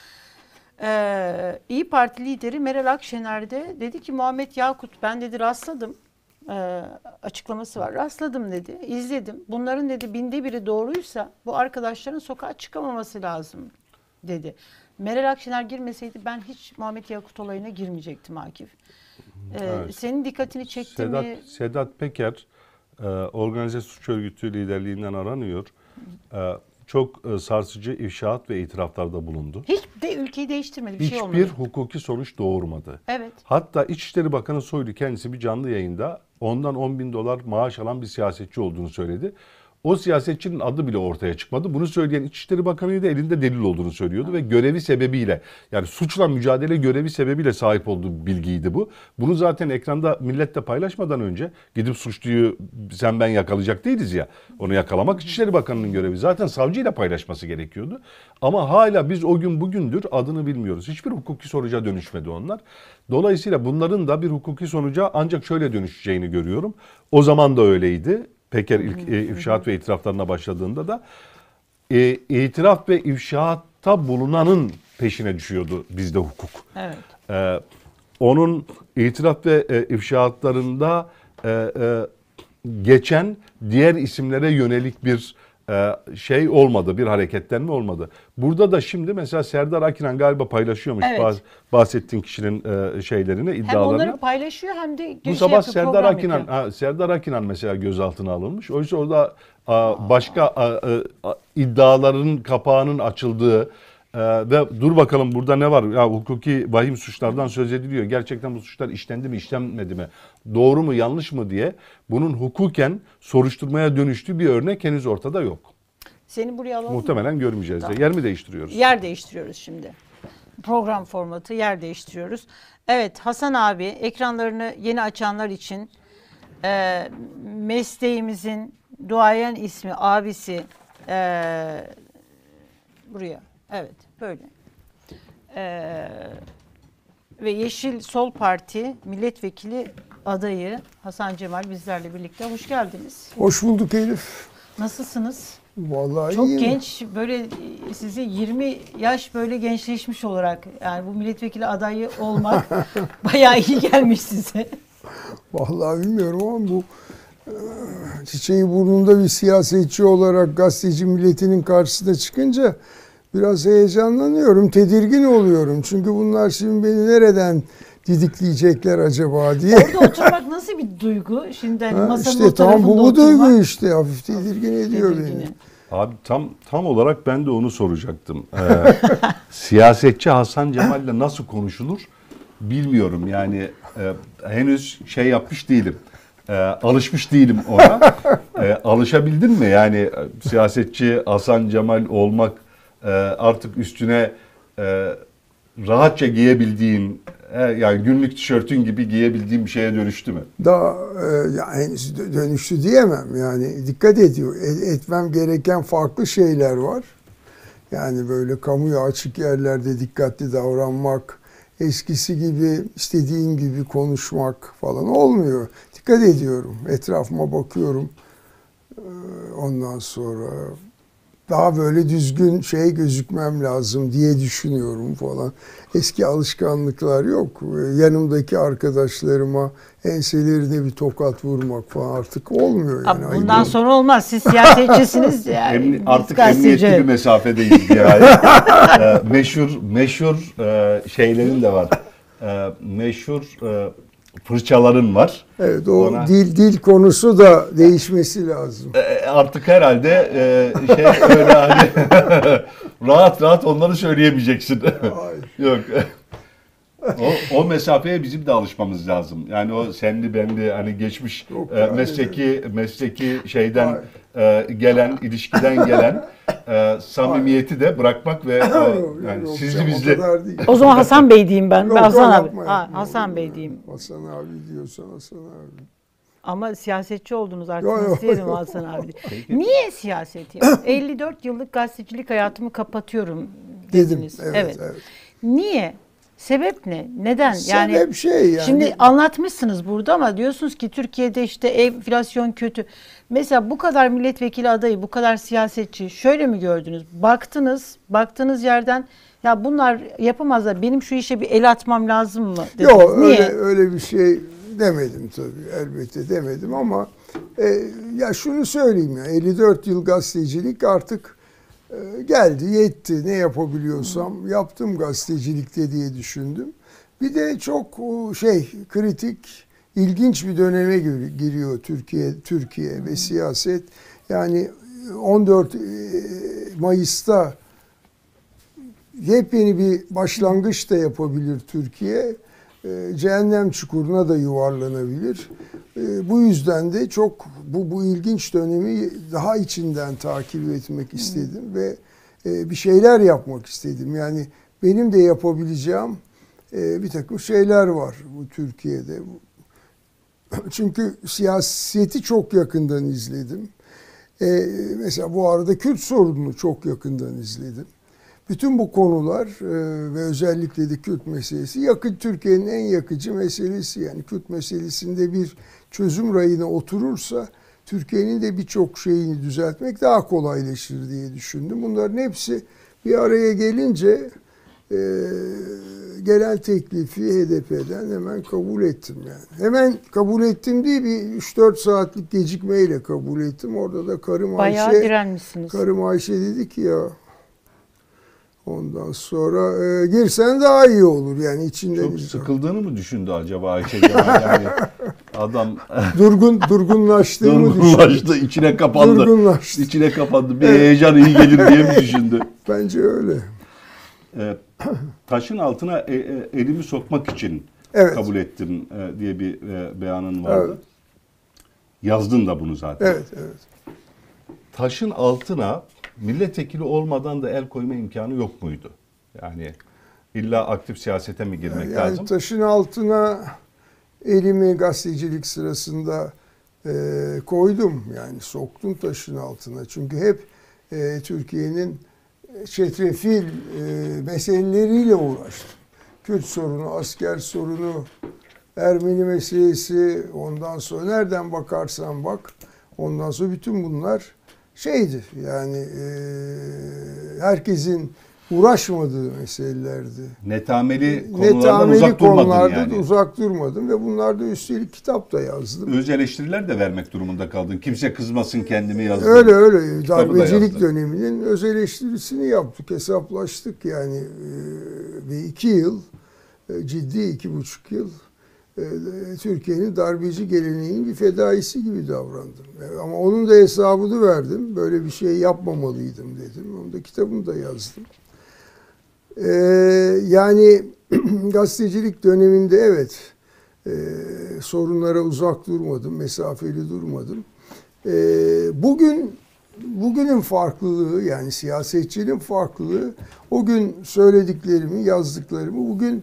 İyi Parti lideri Meral Akşener de dedi ki Muhammed Yakut ben dedi rastladım. Açıklaması var. Rastladım dedi. İzledim. Bunların dedi 1/1000'i doğruysa bu arkadaşların sokağa çıkamaması lazım dedi. Meral Akşener girmeseydi ben hiç Muhammed Yakut olayına girmeyecektim Akif. Evet. Senin dikkatini çekti mi? Sedat Peker organize suç örgütü liderliğinden aranıyor. Çok sarsıcı ifşaat ve itiraflarda bulundu. Hiç de ülkeyi değiştirmedi. Bir şey olmadı. Hiçbir hukuki sonuç doğurmadı. Evet. Hatta İçişleri Bakanı Soylu kendisi bir canlı yayında ondan $10.000 maaş alan bir siyasetçi olduğunu söyledi. O siyasetçinin adı bile ortaya çıkmadı. Bunu söyleyen İçişleri Bakanı'ydı, elinde delil olduğunu söylüyordu ve görevi sebebiyle, yani suçla mücadele görevi sebebiyle sahip olduğu bilgiydi bu. Bunu zaten ekranda milletle paylaşmadan önce gidip suçluyu sen ben yakalayacak değiliz ya. Onu yakalamak İçişleri Bakanı'nın görevi. Zaten savcıyla paylaşması gerekiyordu. Ama hala biz o gün bugündür adını bilmiyoruz. Hiçbir hukuki sonuca dönüşmedi onlar. Dolayısıyla bunların da bir hukuki sonuca ancak şöyle dönüşeceğini görüyorum. O zaman da öyleydi. Peker ilk ifşaat ve itiraflarına başladığında da itiraf ve ifşaatta bulunanın peşine düşüyordu bizde hukuk. Evet. Onun itiraf ve ifşaatlarında geçen diğer isimlere yönelik bir şey olmadı, bir hareketlenme olmadı. Burada da şimdi mesela Serdar Akinan galiba paylaşıyormuş Evet. bahsettiğin kişinin şeylerini, Hem iddialarını. onları paylaşıyor hem de Bu sabah Serdar Akinan mesela gözaltına alınmış. Oysa orada başka iddiaların kapağının açıldığı ve dur bakalım burada ne var? Ya hukuki vahim suçlardan söz ediliyor. Gerçekten bu suçlar işlendi mi, işlenmedi mi? Doğru mu, yanlış mı diye bunun hukuken soruşturmaya dönüştüğü bir örnek henüz ortada yok. Seni buraya alalım mı? Muhtemelen görmeyeceğiz de. Yer mi değiştiriyoruz? Yer değiştiriyoruz şimdi. Program formatı yer değiştiriyoruz. Evet Hasan abi ekranlarını yeni açanlar için mesleğimizin duayen ismi abisi buraya. Evet böyle. Ve Yeşil Sol Parti milletvekili adayı Hasan Cemal bizlerle birlikte. Hoş geldiniz. Hoş bulduk Elif. Nasılsınız? Vallahi Çok iyiyim. genç böyle sizi 20 yaş böyle gençleşmiş olarak yani bu milletvekili adayı olmak bayağı iyi gelmiş size. Vallahi bilmiyorum ama bu çiçeği burnunda bir siyasetçi olarak gazeteci milletinin karşısına çıkınca biraz heyecanlanıyorum, tedirgin oluyorum. Çünkü bunlar şimdi beni nereden didikleyecekler acaba diye. Orada oturmak nasıl bir duygu? Şimdi hani masanın işte o tam tarafında bu duygu oturmak. işte hafif tedirgin ediyor Tedirgini. beni. Abi tam olarak ben de onu soracaktım. Siyasetçi Hasan Cemal'le nasıl konuşulur bilmiyorum. Yani henüz şey yapmış değilim. Alışmış değilim ona. Alışabildin mi? Yani siyasetçi Hasan Cemal olmak artık üstüne rahatça giyebildiğin, yani günlük tişörtün gibi giyebildiğin bir şeye dönüştü mü? Daha yani henüz dönüştü diyemem. Yani dikkat etmem gereken farklı şeyler var. Yani böyle kamuya açık yerlerde dikkatli davranmak, eskisi gibi istediğim gibi konuşmak falan olmuyor. Dikkat ediyorum. Etrafıma bakıyorum. Ondan sonra daha böyle düzgün gözükmem lazım diye düşünüyorum falan. Eski alışkanlıklar yok. Yanımdaki arkadaşlarıma enselerine bir tokat vurmak falan artık olmuyor yani. Abi bundan sonra olmaz. Siz siyasetçisiniz yani. Biz Artık gazeteci. emniyetli bir mesafedeyiz yani. Meşhur şeylerin de var. Meşhur fırçaların var. Evet, o dil konusu da değişmesi lazım. Artık herhalde öyle hani rahat rahat onları söyleyemeyeceksin. Yok. O mesafeye bizim de alışmamız lazım. Yani o senli benli hani geçmiş mesleki şeyden gelen, ilişkiden gelen samimiyeti de bırakmak ve yani sizli bizli. O zaman Hasan Bey diyeyim ben. Yok, Hasan abi. yapma. Hasan Bey diyeyim. Hasan abi diyorsan Hasan abi. Ama siyasetçi oldunuz artık. Yok, Nasıl diyelim yok. Hasan abi? Niye siyaset ya? 54 yıllık gazetecilik hayatımı kapatıyorum dediniz. Dedim. Evet. Niye? Sebep ne? Neden? Sebep yani. Şimdi anlatmışsınız burada ama diyorsunuz ki Türkiye'de işte enflasyon kötü. Mesela bu kadar milletvekili adayı, bu kadar siyasetçi şöyle mi gördünüz? Baktığınız yerden ya bunlar yapamazlar. Benim şu işe bir el atmam lazım mı dediniz? Yok, Niye? öyle bir şey demedim tabii. Elbette demedim ama ya şunu söyleyeyim ya, 54 yıl gazetecilik artık geldi, yetti. Ne yapabiliyorsam yaptım gazetecilikte diye düşündüm. Bir de çok kritik, ilginç bir döneme giriyor Türkiye ve siyaset. Yani 14 Mayıs'ta yepyeni bir başlangıç da yapabilir Türkiye. Cehennem çukuruna da yuvarlanabilir. Bu yüzden de çok bu ilginç dönemi daha içinden takip etmek istedim ve bir şeyler yapmak istedim. Yani benim de yapabileceğim bir takım şeyler var bu Türkiye'de. Çünkü siyaseti çok yakından izledim. Mesela bu arada Kürt sorununu çok yakından izledim. Bütün bu konular ve özellikle de Kürt meselesi Türkiye'nin en yakıcı meselesi. Yani Kürt meselesinde bir çözüm rayına oturursa Türkiye'nin de birçok şeyini düzeltmek daha kolaylaşır diye düşündüm. Bunların hepsi bir araya gelince gelen teklifi HDP'den hemen kabul ettim yani. Hemen kabul ettim değil, bir 3-4 saatlik gecikmeyle kabul ettim. Orada da Bayağı direnmişsiniz. karım Ayşe dedi ki ya ondan sonra girsen daha iyi olur yani içinde. Çok sıkıldığını mı düşündü acaba Ayşe Cemal? Yani adam durgunlaştı, içine kapandı. Durgunlaştı. İçine kapandı. Bir heyecan iyi gelir diye mi düşündü? Bence öyle. Taşın altına elimi sokmak için kabul ettim diye bir beyanın vardı. Evet. Yazdın da bunu zaten. Evet. Taşın altına milletvekili olmadan da el koyma imkanı yok muydu? Yani illa aktif siyasete mi girmek lazım? Yani taşın altına elimi gazetecilik sırasında koydum. Yani soktum taşın altına. Çünkü hep Türkiye'nin çetrefil meseleleriyle uğraştım. Kürt sorunu, asker sorunu, Ermeni meselesi, ondan sonra nereden bakarsan bak, ondan sonra bütün bunlar yani herkesin uğraşmadığı meselelerdi. Netameli konulardan uzak durmadın yani. Uzak durmadım ve bunlarda üstelik kitap da yazdım. Öz eleştiriler de vermek durumunda kaldın. Kimse kızmasın, kendimi yazdım. Öyle. Darbecilik döneminin öz eleştirisini yaptık, hesaplaştık yani. Ve 2 yıl, ciddi 2,5 yıl Türkiye'nin darbeci geleneğinin bir fedaisi gibi davrandım. Ama onun da hesabını verdim. Böyle bir şey yapmamalıydım dedim. Onun da kitabını da yazdım. Yani gazetecilik döneminde sorunlara uzak durmadım, mesafeli durmadım. Bugünün farklılığı, yani siyasetçinin farklılığı, o gün söylediklerimi, yazdıklarımı bugün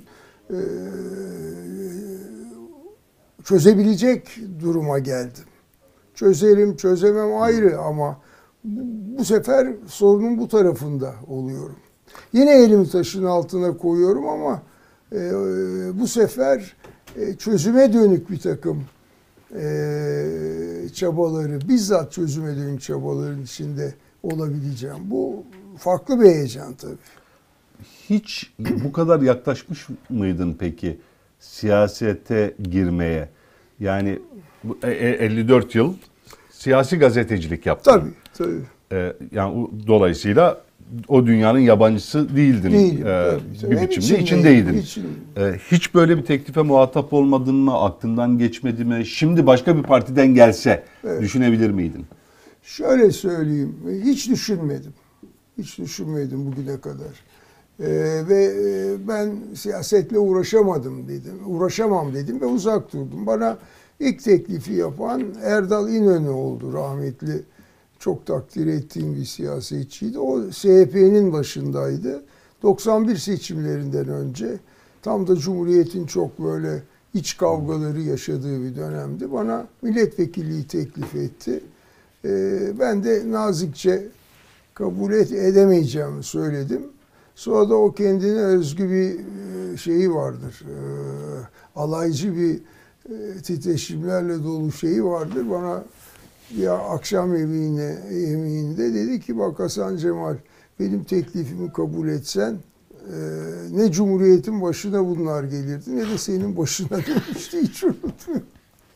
çözebilecek duruma geldim. Çözerim, çözemem ayrı ama bu sefer sorunun bu tarafında oluyorum. Yine elimi taşın altına koyuyorum ama bu sefer çözüme dönük bir takım çabaları, bizzat çözüme dönük çabaların içinde olabileceğim. Bu farklı bir heyecan tabii. Hiç bu kadar yaklaşmış mıydın peki siyasete girmeye? Yani 54 yıl siyasi gazetecilik yaptın. Tabii, tabii. Yani dolayısıyla o dünyanın yabancısı değildin. Değilim, tabii. Bir Hem biçimde içindeydin. içindeyim. Hiç böyle bir teklife muhatap olmadın mı? Aklından geçmedi mi? Şimdi başka bir partiden gelse düşünebilir miydin? Şöyle söyleyeyim, hiç düşünmedim. Hiç düşünmedim bugüne kadar. Ve ben siyasetle uğraşamam dedim ve uzak durdum. Bana ilk teklifi yapan Erdal İnönü oldu, rahmetli. Çok takdir ettiğim bir siyasetçiydi. O CHP'nin başındaydı. 91 seçimlerinden önce tam da Cumhuriyet'in çok böyle iç kavgaları yaşadığı bir dönemdi. Bana milletvekilliği teklif etti. Ben de nazikçe kabul edemeyeceğimi söyledim. Sonra da o kendine özgü bir şeyi vardır. Alaycı bir titreşimlerle dolu şeyi vardır. Bana ya akşam yemeğinde dedi ki bak Hasan Cemal, benim teklifimi kabul etsen ne Cumhuriyet'in başına bunlar gelirdi ne de senin başına demişti, hiç unutmuyorum.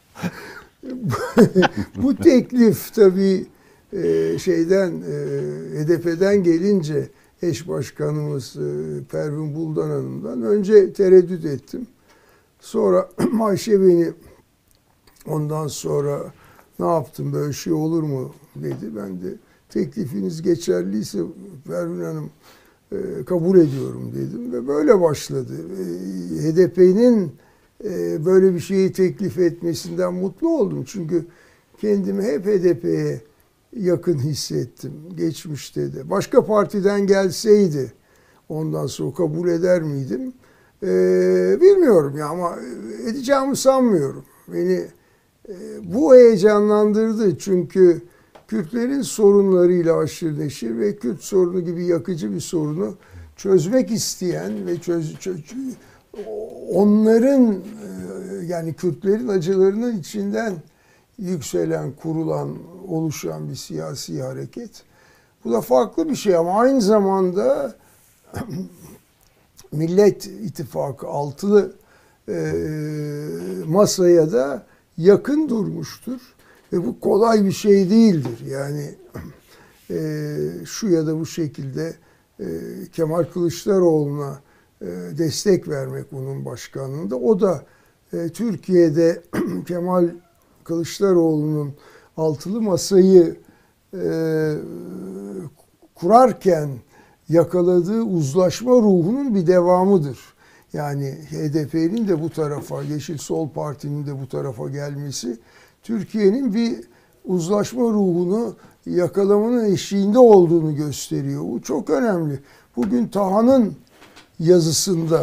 Bu teklif tabii HDP'den gelince eş başkanımız Pervin Buldan Hanım'dan önce tereddüt ettim. Sonra Ayşe beni ondan sonra ne yaptım, böyle şey olur mu dedi. Ben de teklifiniz geçerliyse Pervin Hanım kabul ediyorum dedim ve böyle başladı. HDP'nin böyle bir şeyi teklif etmesinden mutlu oldum. Çünkü kendimi hep HDP'ye yakın hissettim geçmişte de. Başka partiden gelseydi ondan sonra kabul eder miydim? Bilmiyorum ya, ama edeceğimi sanmıyorum. Beni bu heyecanlandırdı çünkü Kürtlerin sorunlarıyla aşırı neşir ve Kürt sorunu gibi yakıcı bir sorunu çözmek isteyen ve onların yani Kürtlerin acılarının içinden yükselen, kurulan, oluşan bir siyasi hareket. Bu da farklı bir şey ama aynı zamanda Millet İttifakı altılı masaya da yakın durmuştur. Ve bu kolay bir şey değildir. Yani şu ya da bu şekilde Kemal Kılıçdaroğlu'na destek vermek onun başkanlığında. O da Türkiye'de Kemal Kılıçdaroğlu'nun altılı masayı kurarken yakaladığı uzlaşma ruhunun bir devamıdır. Yani HDP'nin de bu tarafa, Yeşil Sol Parti'nin de bu tarafa gelmesi Türkiye'nin bir uzlaşma ruhunu yakalamanın eşiğinde olduğunu gösteriyor. Bu çok önemli. Bugün Taha'nın yazısında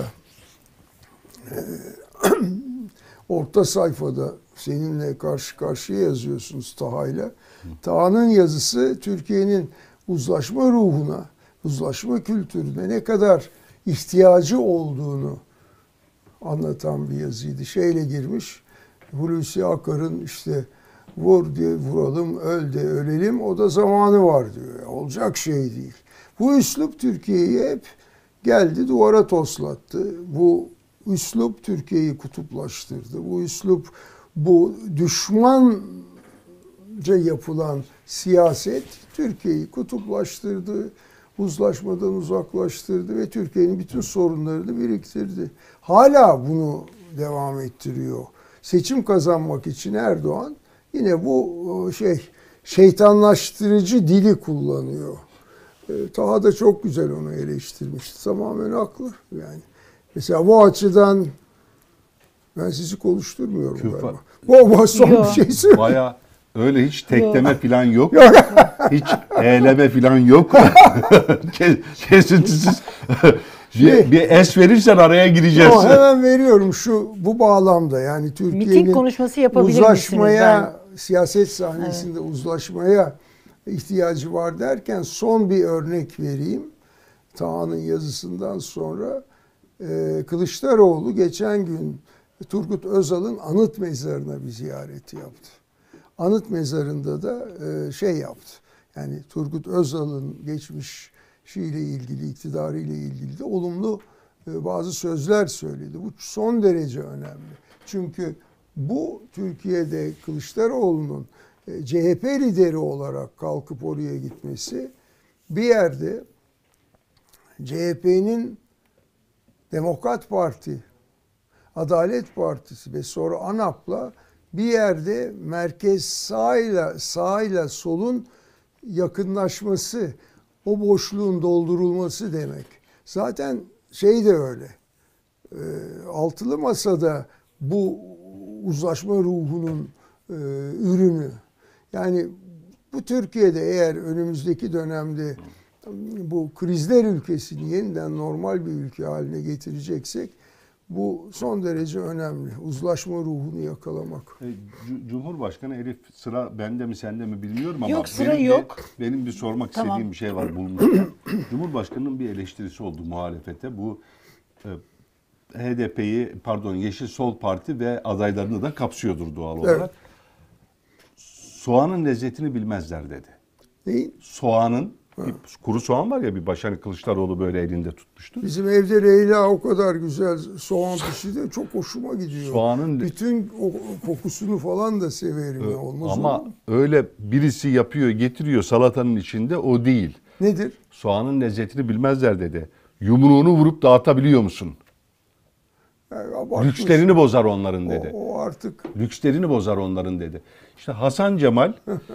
orta sayfada seninle karşı karşıya yazıyorsunuz Taha'yla. Taha'nın yazısı Türkiye'nin uzlaşma ruhuna, uzlaşma kültürüne ne kadar ihtiyacı olduğunu anlatan bir yazıydı. Şeyle girmiş, Hulusi Akar'ın işte vur diye vuralım, öl de ölelim, o da zamanı var diyor. Olacak şey değil. Bu üslup Türkiye'yi hep geldi duvara toslattı. Bu üslup Türkiye'yi kutuplaştırdı. Bu üslup, bu düşmanca yapılan siyaset Türkiye'yi kutuplaştırdı, uzlaşmadan uzaklaştırdı ve Türkiye'nin bütün sorunlarını biriktirdi. Hala bunu devam ettiriyor. Seçim kazanmak için Erdoğan yine bu şeytanlaştırıcı dili kullanıyor. Taha da çok güzel onu eleştirmişti. Tamamen haklı yani. Mesela bu açıdan ben sizi konuşturmuyorum galiba. Bu son bir şey söyleyeyim. Bayağı öyle hiç tekleme falan yok. Hiç eğleme falan yok. Kesintisiz. Bir es verirsen araya gireceğiz. Ama hemen veriyorum bu bağlamda, yani Türkiye'nin konuşması yapabilir uzlaşmaya, siyaset sahnesinde uzlaşmaya ihtiyacı var derken son bir örnek vereyim. Taha'nın yazısından sonra Kılıçdaroğlu geçen gün Turgut Özal'ın anıt mezarına bir ziyareti yaptı. Anıt mezarında da yaptı. Yani Turgut Özal'ın geçmişiyle ilgili, iktidarıyla ilgili de olumlu bazı sözler söyledi. Bu son derece önemli. Çünkü bu Türkiye'de Kılıçdaroğlu'nun CHP lideri olarak kalkıp oraya gitmesi bir yerde CHP'nin Demokrat Parti, Adalet Partisi ve sonra ANAP'la bir yerde merkez sağıyla solun yakınlaşması, o boşluğun doldurulması demek. Zaten şey de öyle. Altılı Masa'da bu uzlaşma ruhunun ürünü. Yani bu Türkiye'de eğer önümüzdeki dönemde bu krizler ülkesini yeniden normal bir ülke haline getireceksek bu son derece önemli. Uzlaşma ruhunu yakalamak. Cumhurbaşkanı Elif, sıra bende mi sende mi bilmiyorum ama Yok, sıra yok. Benim bir sormak Tamam. istediğim bir şey var bulmuşken. Cumhurbaşkanının bir eleştirisi oldu muhalefete. Bu HDP'yi, pardon, Yeşil Sol Parti ve adaylarını da kapsıyordur doğal olarak. Evet. Soğanın lezzetini bilmezler dedi. Neyin? Soğanın, kuru soğan var ya, bir başarı Kılıçdaroğlu böyle elinde tutmuştu. Bizim evde Leyla o kadar güzel soğan pişirdi. Çok hoşuma gidiyor. Soğanın bütün o kokusunu falan da severim. Ya, olmaz ama olur mu? öyle birisi yapıyor, getiriyor salatanın içinde, o değil. Nedir? Soğanın lezzetini bilmezler dedi. Yumruğunu vurup dağıtabiliyor musun? Yani abartmış. Lükslerini bozar onların dedi. O artık Lükslerini bozar onların dedi. İşte Hasan Cemal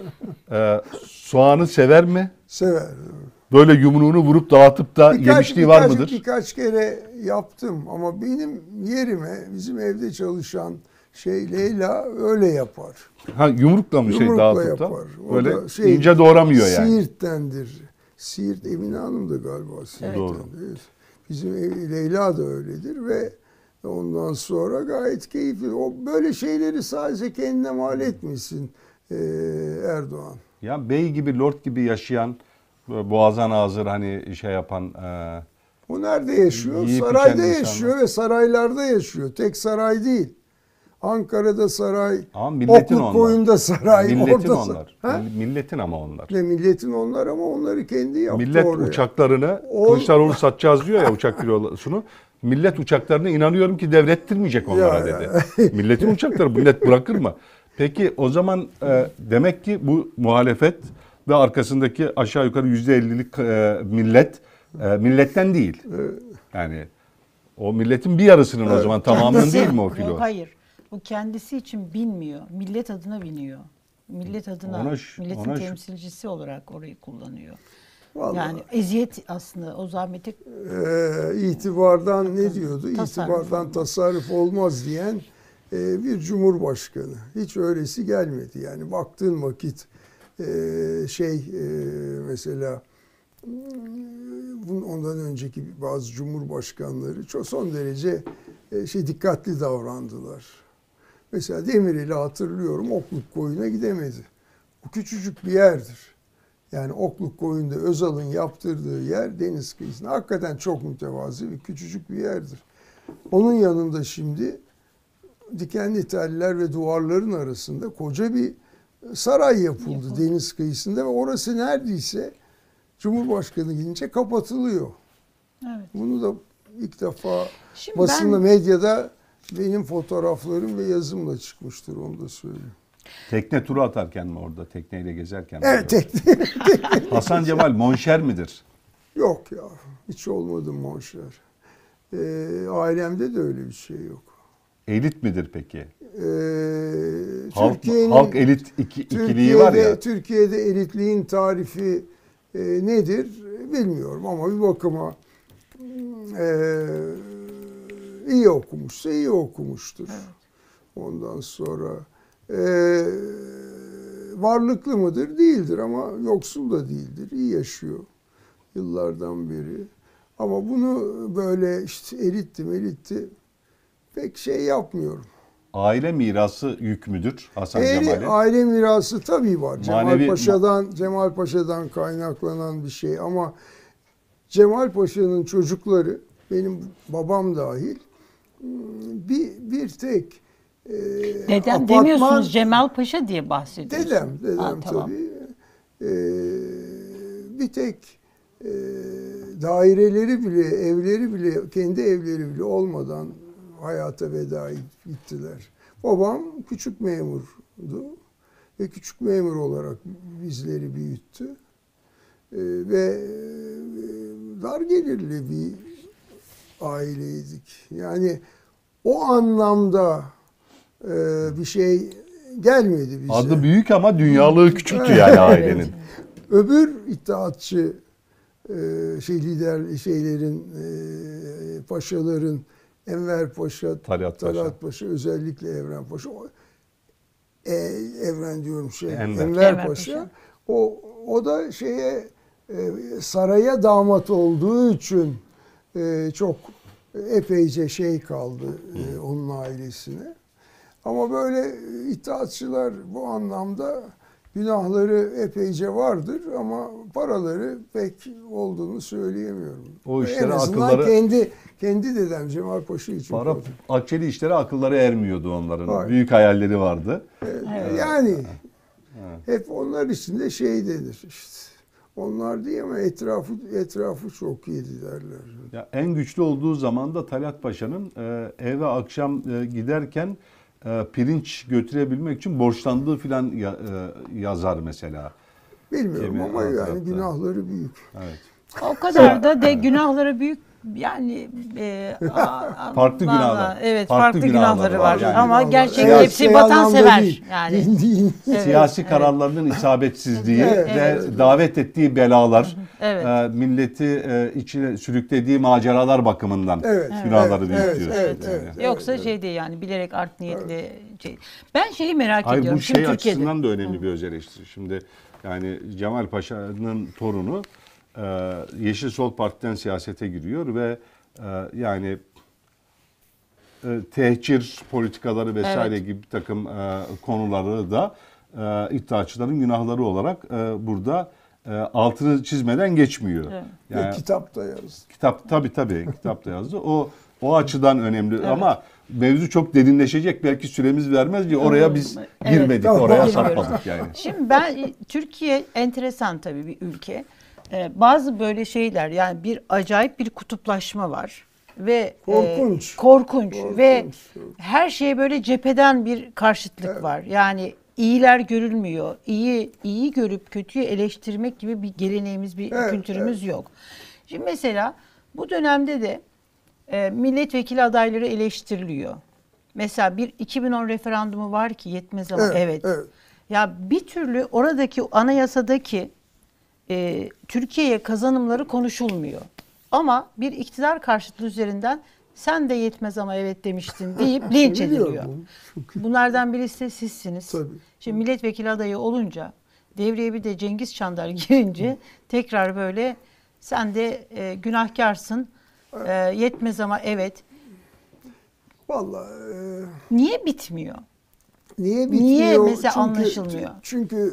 soğanı sever mi? sever. Böyle yumruğunu vurup dağıtıp da yemişliği var mıdır? Birkaç kere yaptım ama benim yerime bizim evde çalışan Leyla öyle yapar. Ha, yumrukla mı Yumrukla dağıtıp da? yapar. O Böyle da ince doğramıyor yani. Siirt'tendir. Siirt Emine Hanım da galiba Siirt'ten. Doğru. Evet. Bizim Leyla da öyledir ve ondan sonra gayet keyifli. O böyle şeyleri sadece kendine mal etmesin Erdoğan. Ya bey gibi, lord gibi yaşayan, boğazan ağzır hani şey yapan... O nerede yaşıyor? Yiyip Sarayda içen yaşıyor insanlar. ve saraylarda yaşıyor. Tek saray değil. Ankara'da saray, Ama milletin Okluk onlar. Koyun'da saray. Milletin orada onlar. Ha? Milletin ama onlar. Ne milletin onlar ama onları kendi yaptı Millet oraya. uçaklarını, O- Kılıçdaroğlu satacağız diyor ya uçak filosunu. Millet uçaklarını inanıyorum ki devrettirmeyecek onlara Ya, dedi. Milletin uçakları millet bırakır mı? Peki o zaman demek ki bu muhalefet ve arkasındaki aşağı yukarı %50'lik millet milletten değil. Yani o milletin bir yarısının o zaman tamamının değil mi o filo? Hayır. Bu kendisi için binmiyor. Millet adına biniyor. Millet adına, milletin temsilcisi olarak orayı kullanıyor. Vallahi. Yani eziyet aslında o zahmeti İtibardan ne diyordu? Tasarruf İtibardan olmaz. tasarruf olmaz diyen bir cumhurbaşkanı. Hiç öylesi gelmedi. Yani baktığın vakit mesela ondan önceki bazı cumhurbaşkanları çok son derece dikkatli davrandılar. Mesela Demirel'i hatırlıyorum, Okluk Koyun'a gidemedi. Bu küçücük bir yerdir. Yani Okluk Koyun'da Özal'ın yaptırdığı yer deniz kıyısında. Hakikaten çok mütevazi ve küçücük bir yerdir. Onun yanında şimdi dikenli teller ve duvarların arasında koca bir saray yapıldı deniz kıyısında ve orası neredeyse Cumhurbaşkanı gidince kapatılıyor. evet. Bunu da ilk defa Şimdi basında, ben- medyada benim fotoğraflarım ve yazımla çıkmıştır, onu da söyleyeyim. Tekne turu atarken mi orada, tekneyle gezerken mi? Evet, Hasan Cemal monşer midir? yok ya, hiç olmadım monşer. Ailemde de öyle bir şey yok. Elit midir peki? Türkiye'nin Halk elit ikiliği var ya. Türkiye'de elitliğin tarifi nedir bilmiyorum ama bir bakıma iyi okumuşsa iyi okumuştur. Ondan sonra varlıklı mıdır? Değildir ama yoksul da değildir. İyi yaşıyor yıllardan beri. Ama bunu böyle işte elitti pek şey yapmıyorum. Aile mirası yük müdür Hasan Cemal'e? Aile mirası tabii var. Manevi- Cemal Paşa'dan kaynaklanan bir şey ama Cemal Paşa'nın çocukları, benim babam dahil, bir tek Dedem demiyorsunuz, Cemal Paşa diye bahsediyorsunuz. dedem Ha, tamam. tabii. bir tek daireleri bile, evleri bile, kendi evleri bile olmadan hayata veda ettiler. Babam küçük memurdu ve küçük memur olarak bizleri büyüttü. Ve dar gelirli bir aileydik. Yani o anlamda bir şey gelmedi bize. Adı büyük ama dünyalığı küçüktü yani ailenin. Öbür İttihatçı paşaların, Enver Paşa, Talat Paşa, özellikle Evren Paşa, Evren diyorum Enver Paşa, o da saraya damat olduğu için çok epeyce kaldı onun ailesine. Ama böyle İttihatçılar bu anlamda günahları epeyce vardır ama paraları pek olduğunu söyleyemiyorum. O işlere en azından kendi dedem Cemal Paşa için. Akçeli işlere akılları ermiyordu onların. Hayır. Büyük hayalleri vardı. Yani hep onlar içinde denir işte. Onlar değil ama etrafı çok yedi derler. Ya en güçlü olduğu zaman da Talat Paşa'nın eve akşam giderken pirinç götürebilmek için borçlandığı filan yazar mesela. Bilmiyorum ama yani günahları büyük. Evet. O kadar da günahları büyük yani farklı günahlar. Evet, farklı günahları var. Yani. ama gerçekten hepsi vatansever. Yani siyasi kararlarının isabetsizliği ve davet ettiği belalar, milleti içine sürüklediği maceralar bakımından günahları büyük diyor. Yoksa değil yani bilerek art niyetli Ben şeyi merak ediyorum. Bu Şimdi açısından da önemli bir öz eleştiri. Şimdi yani Cemal Paşa'nın torunu Yeşil Sol Parti'den siyasete giriyor ve yani tehcir politikaları vesaire gibi bir takım konuları da İttihatçıların günahları olarak burada altını çizmeden geçmiyor. Evet. Yani, kitapta yazdı. Tabii kitapta yazdı. O açıdan önemli ama mevzu çok derinleşecek. Belki süremiz vermez diye oraya biz girmedik, oraya sapmadık yani. Şimdi Türkiye enteresan tabii bir ülke. Bazı böyle şeyler bir acayip bir kutuplaşma var ve korkunç ve her şeye böyle cepheden bir karşıtlık var. Yani iyiler görülmüyor. İyi görüp kötüyü eleştirmek gibi bir geleneğimiz, bir kültürümüz yok. Şimdi mesela bu dönemde de milletvekili adayları eleştiriliyor. Mesela bir 2010 referandumu var ki yetmez ama ya bir türlü oradaki anayasadaki Türkiye'ye kazanımları konuşulmuyor. Ama bir iktidar karşıtlığı üzerinden sen de yetmez ama demiştin deyip linç ediliyor. Bunlardan birisi de sizsiniz. Tabii. Şimdi milletvekili adayı olunca devreye bir de Cengiz Çandar girince tekrar böyle sen de günahkarsın. Yetmez ama Vallahi niye bitmiyor? Niye mesela anlaşılmıyor? Çünkü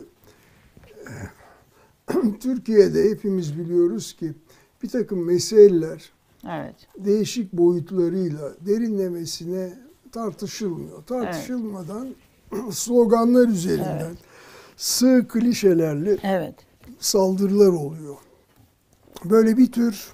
Türkiye'de hepimiz biliyoruz ki bir takım meseleler değişik boyutlarıyla derinlemesine tartışılmıyor. Tartışılmadan sloganlar üzerinden sığ klişelerle saldırılar oluyor. Böyle bir tür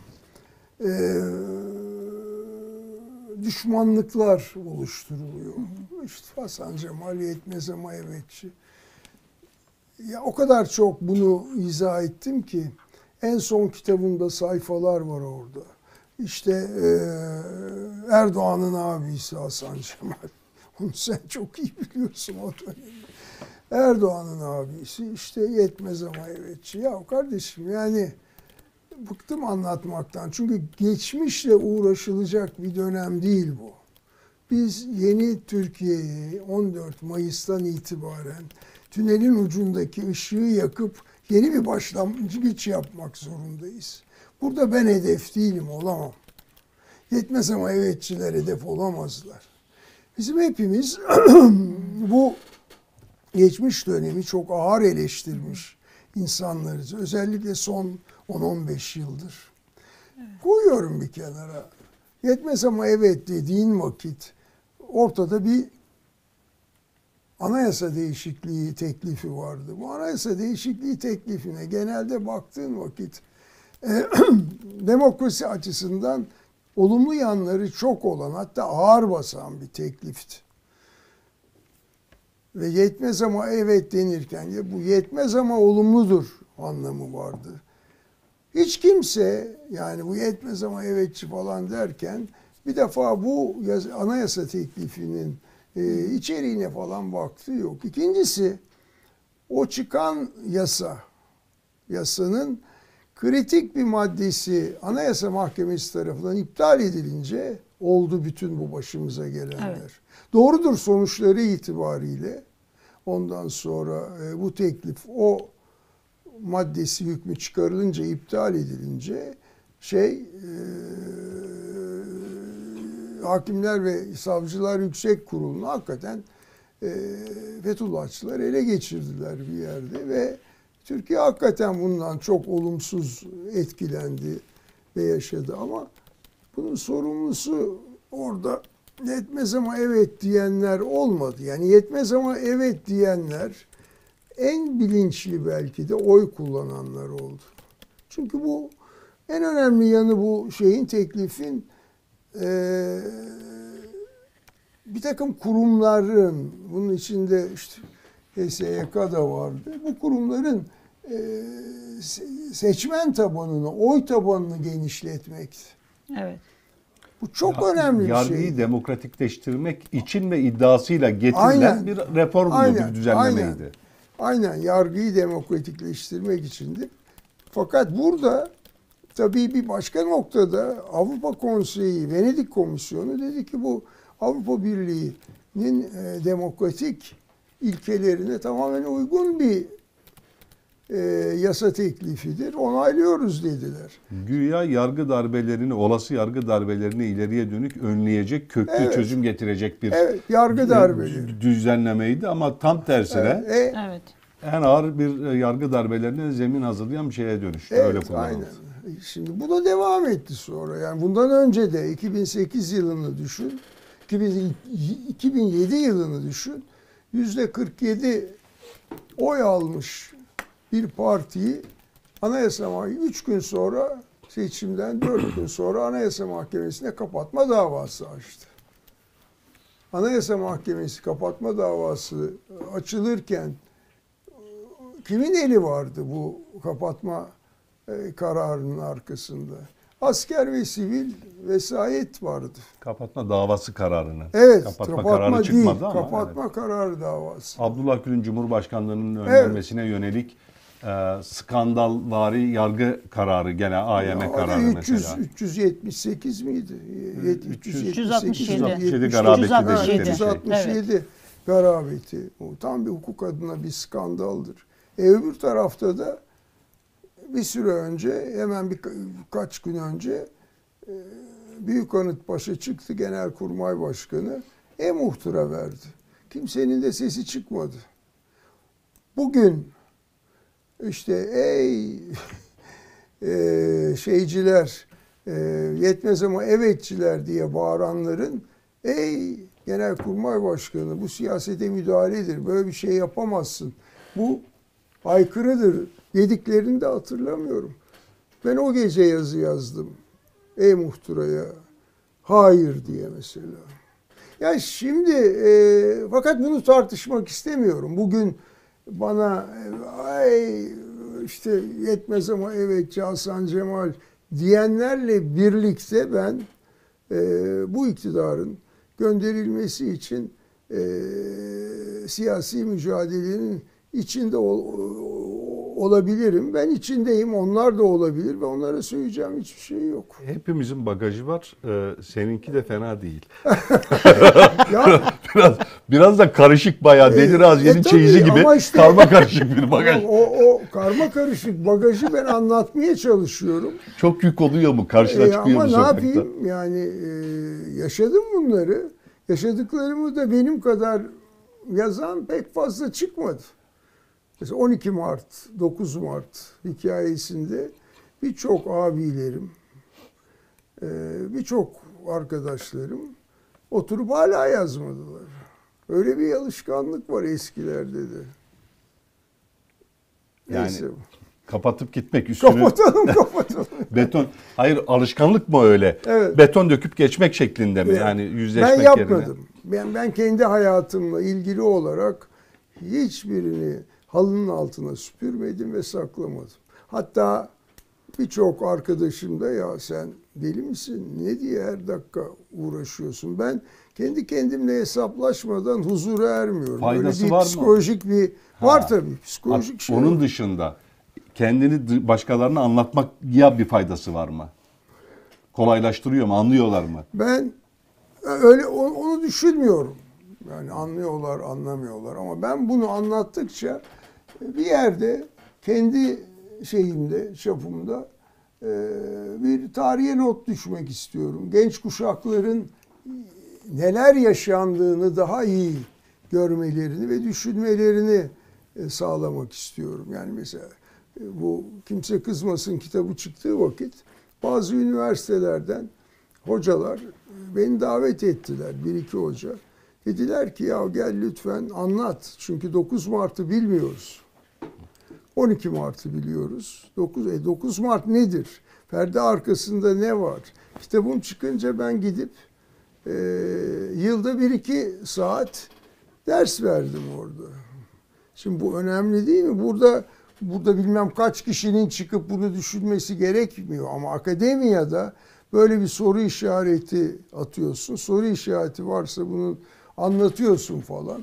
düşmanlıklar oluşturuluyor. İşte Hasan Cemal yetmez ama evetçi. Ya o kadar çok bunu izah ettim ki en son kitabımda sayfalar var orada. İşte Erdoğan'ın abisi Hasan Cemal. Onu sen çok iyi biliyorsun o dönemi. Erdoğan'ın abisi işte yetmez ama evetçi. Ya kardeşim yani bıktım anlatmaktan. Çünkü geçmişle uğraşılacak bir dönem değil bu. Biz yeni Türkiye'yi 14 Mayıs'tan itibaren tünelin ucundaki ışığı yakıp yeni bir başlangıç yapmak zorundayız. Burada ben hedef değilim, olamam. Yetmez ama evetçiler hedef olamazlar. Bizim hepimiz bu geçmiş dönemi çok ağır eleştirmiş insanlarız. Özellikle son 10-15 yıldır. Koyuyorum bir kenara. Yetmez ama evet dediğin vakit ortada bir anayasa değişikliği teklifi vardı. Bu anayasa değişikliği teklifine genelde baktığın vakit demokrasi açısından olumlu yanları çok olan, hatta ağır basan bir teklifti. Ve yetmez ama evet denirken ya bu yetmez ama olumludur anlamı vardı. Hiç kimse yani bu yetmez ama evetçi falan derken bir defa bu anayasa teklifinin içeriğine falan baktığı yok. İkincisi, o çıkan yasanın kritik bir maddesi Anayasa Mahkemesi tarafından iptal edilince oldu bütün bu başımıza gelenler. Evet. Doğrudur sonuçları itibariyle. Ondan sonra bu teklif o maddesi hükmü çıkarılınca, iptal edilince Hakimler ve Savcılar Yüksek Kurulu'nu hakikaten Fethullahçılar ele geçirdiler bir yerde ve Türkiye hakikaten bundan çok olumsuz etkilendi ve yaşadı ama bunun sorumlusu orada yetmez ama evet diyenler olmadı. Yani yetmez ama evet diyenler en bilinçli belki de oy kullananlar oldu. Çünkü bu en önemli yanı bu teklifin bir takım kurumların, bunun içinde işte HSYK da vardı. Bu kurumların seçmen tabanını, oy tabanını genişletmekti. Evet. Bu çok önemli bir şey. Yargıyı demokratikleştirmek için ve iddiasıyla getirilen bir reformdu, bir düzenlemeydi. Aynen, yargıyı demokratikleştirmek içindi. Fakat burada tabii bir başka noktada Avrupa Konseyi, Venedik Komisyonu dedi ki bu Avrupa Birliği'nin demokratik ilkelerine tamamen uygun bir yasa teklifidir. Onaylıyoruz dediler. Güya yargı darbelerini, olası yargı darbelerini ileriye dönük önleyecek, köklü çözüm getirecek bir yargı darbeleri düzenlemeydi ama tam tersine Evet. en ağır bir yargı darbelerine zemin hazırlayan bir şeye dönüştü. Öyle kullanıldı. Aynen. Şimdi bu da devam etti sonra. Yani bundan önce de 2008 yılını düşün, 2007 yılını düşün. %47 oy almış bir partiyi Anayasa Mahkemesi 3 gün sonra seçimden 4 gün sonra Anayasa Mahkemesi'ne kapatma davası açtı. Anayasa Mahkemesi kapatma davası açılırken kimin eli vardı bu kapatma kararının arkasında? Asker ve sivil vesayet vardı. Kapatma davası kararını. Evet, kapatma kararı çıkmadı değil, ama. kapatma kararı davası. Abdullah Gül'ün Cumhurbaşkanlığı'nın önlenmesine yönelik skandalvari yargı kararı, gene AYM kararı 300, mesela. 378 miydi? 367 garabeti. 367 garabeti. O tam bir hukuk adına bir skandaldır. Öbür tarafta da bir süre önce, hemen birkaç gün önce Büyükanıt Paşa çıktı, Genelkurmay Başkanı muhtıra verdi. Kimsenin de sesi çıkmadı. Bugün işte şeyciler, yetmez ama evetçiler diye bağıranların Genelkurmay Başkanı bu siyasete müdahaledir, böyle bir şey yapamazsın, bu aykırıdır dediklerini de hatırlamıyorum. Ben o gece yazı yazdım. Muhtıraya hayır diye mesela. Ya şimdi fakat bunu tartışmak istemiyorum. Bugün bana işte yetmez ama evet Hasan Cemal diyenlerle birlikte ben bu iktidarın gönderilmesi için siyasi mücadelenin içinde olabilirim. Ben içindeyim, onlar da olabilir ve onlara söyleyeceğim hiçbir şey yok. Hepimizin bagajı var. Seninki de fena değil. Ya, biraz da karışık bayağı. Deli Raziye'nin çeyizi gibi işte, karma karışık bir bagaj. O karma karışık bagajı ben anlatmaya çalışıyorum. Çok yük oluyor mu? Karşına çıkıyor mu sokakta? Ama ne yapayım? Yani yaşadım bunları. Yaşadıklarımı da benim kadar yazan pek fazla çıkmadı. Mesela 12 Mart, 9 Mart hikayesinde birçok abilerim, birçok arkadaşlarım oturup hala yazmadılar. Öyle bir alışkanlık var eskilerde de. Yani Neyse. kapatıp gitmek üstünü. Kapatalım. Beton. Hayır, alışkanlık mı öyle? Evet. Beton döküp geçmek şeklinde mi? Evet. Yani yüzleşmek Ben yerine. yapmadım. Ben kendi hayatımla ilgili olarak hiçbirini halının altına süpürmedim ve saklamadım. Hatta birçok arkadaşım da ya sen deli misin? Ne diye her dakika uğraşıyorsun? Ben kendi kendimle hesaplaşmadan huzura ermiyorum. Faydası Böyle bir var mı? psikolojik bir var tabii. Psikolojik şey. Onun dışında kendini başkalarına anlatmaya bir faydası var mı? Kolaylaştırıyor mu? Anlıyorlar mı? Ben öyle onu düşünmüyorum. Yani anlıyorlar, anlamıyorlar ama ben bunu anlattıkça bir yerde kendi şeyimde, çapımda bir tarihe not düşmek istiyorum. Genç kuşakların neler yaşandığını daha iyi görmelerini ve düşünmelerini sağlamak istiyorum. Yani mesela bu Kimse Kızmasın kitabı çıktığı vakit bazı üniversitelerden hocalar beni davet ettiler, bir iki hoca. Dediler ki ya gel lütfen anlat. Çünkü 9 Mart'ı bilmiyoruz. 12 Mart'ı biliyoruz. 9 Mart nedir? Perde arkasında ne var? Kitabım çıkınca ben gidip yılda 1-2 saat ders verdim orada. Şimdi bu önemli değil mi? Burada bilmem kaç kişinin çıkıp bunu düşünmesi gerekmiyor. Ama akademiyada böyle bir soru işareti atıyorsun. Soru işareti varsa bunu anlatıyorsun falan.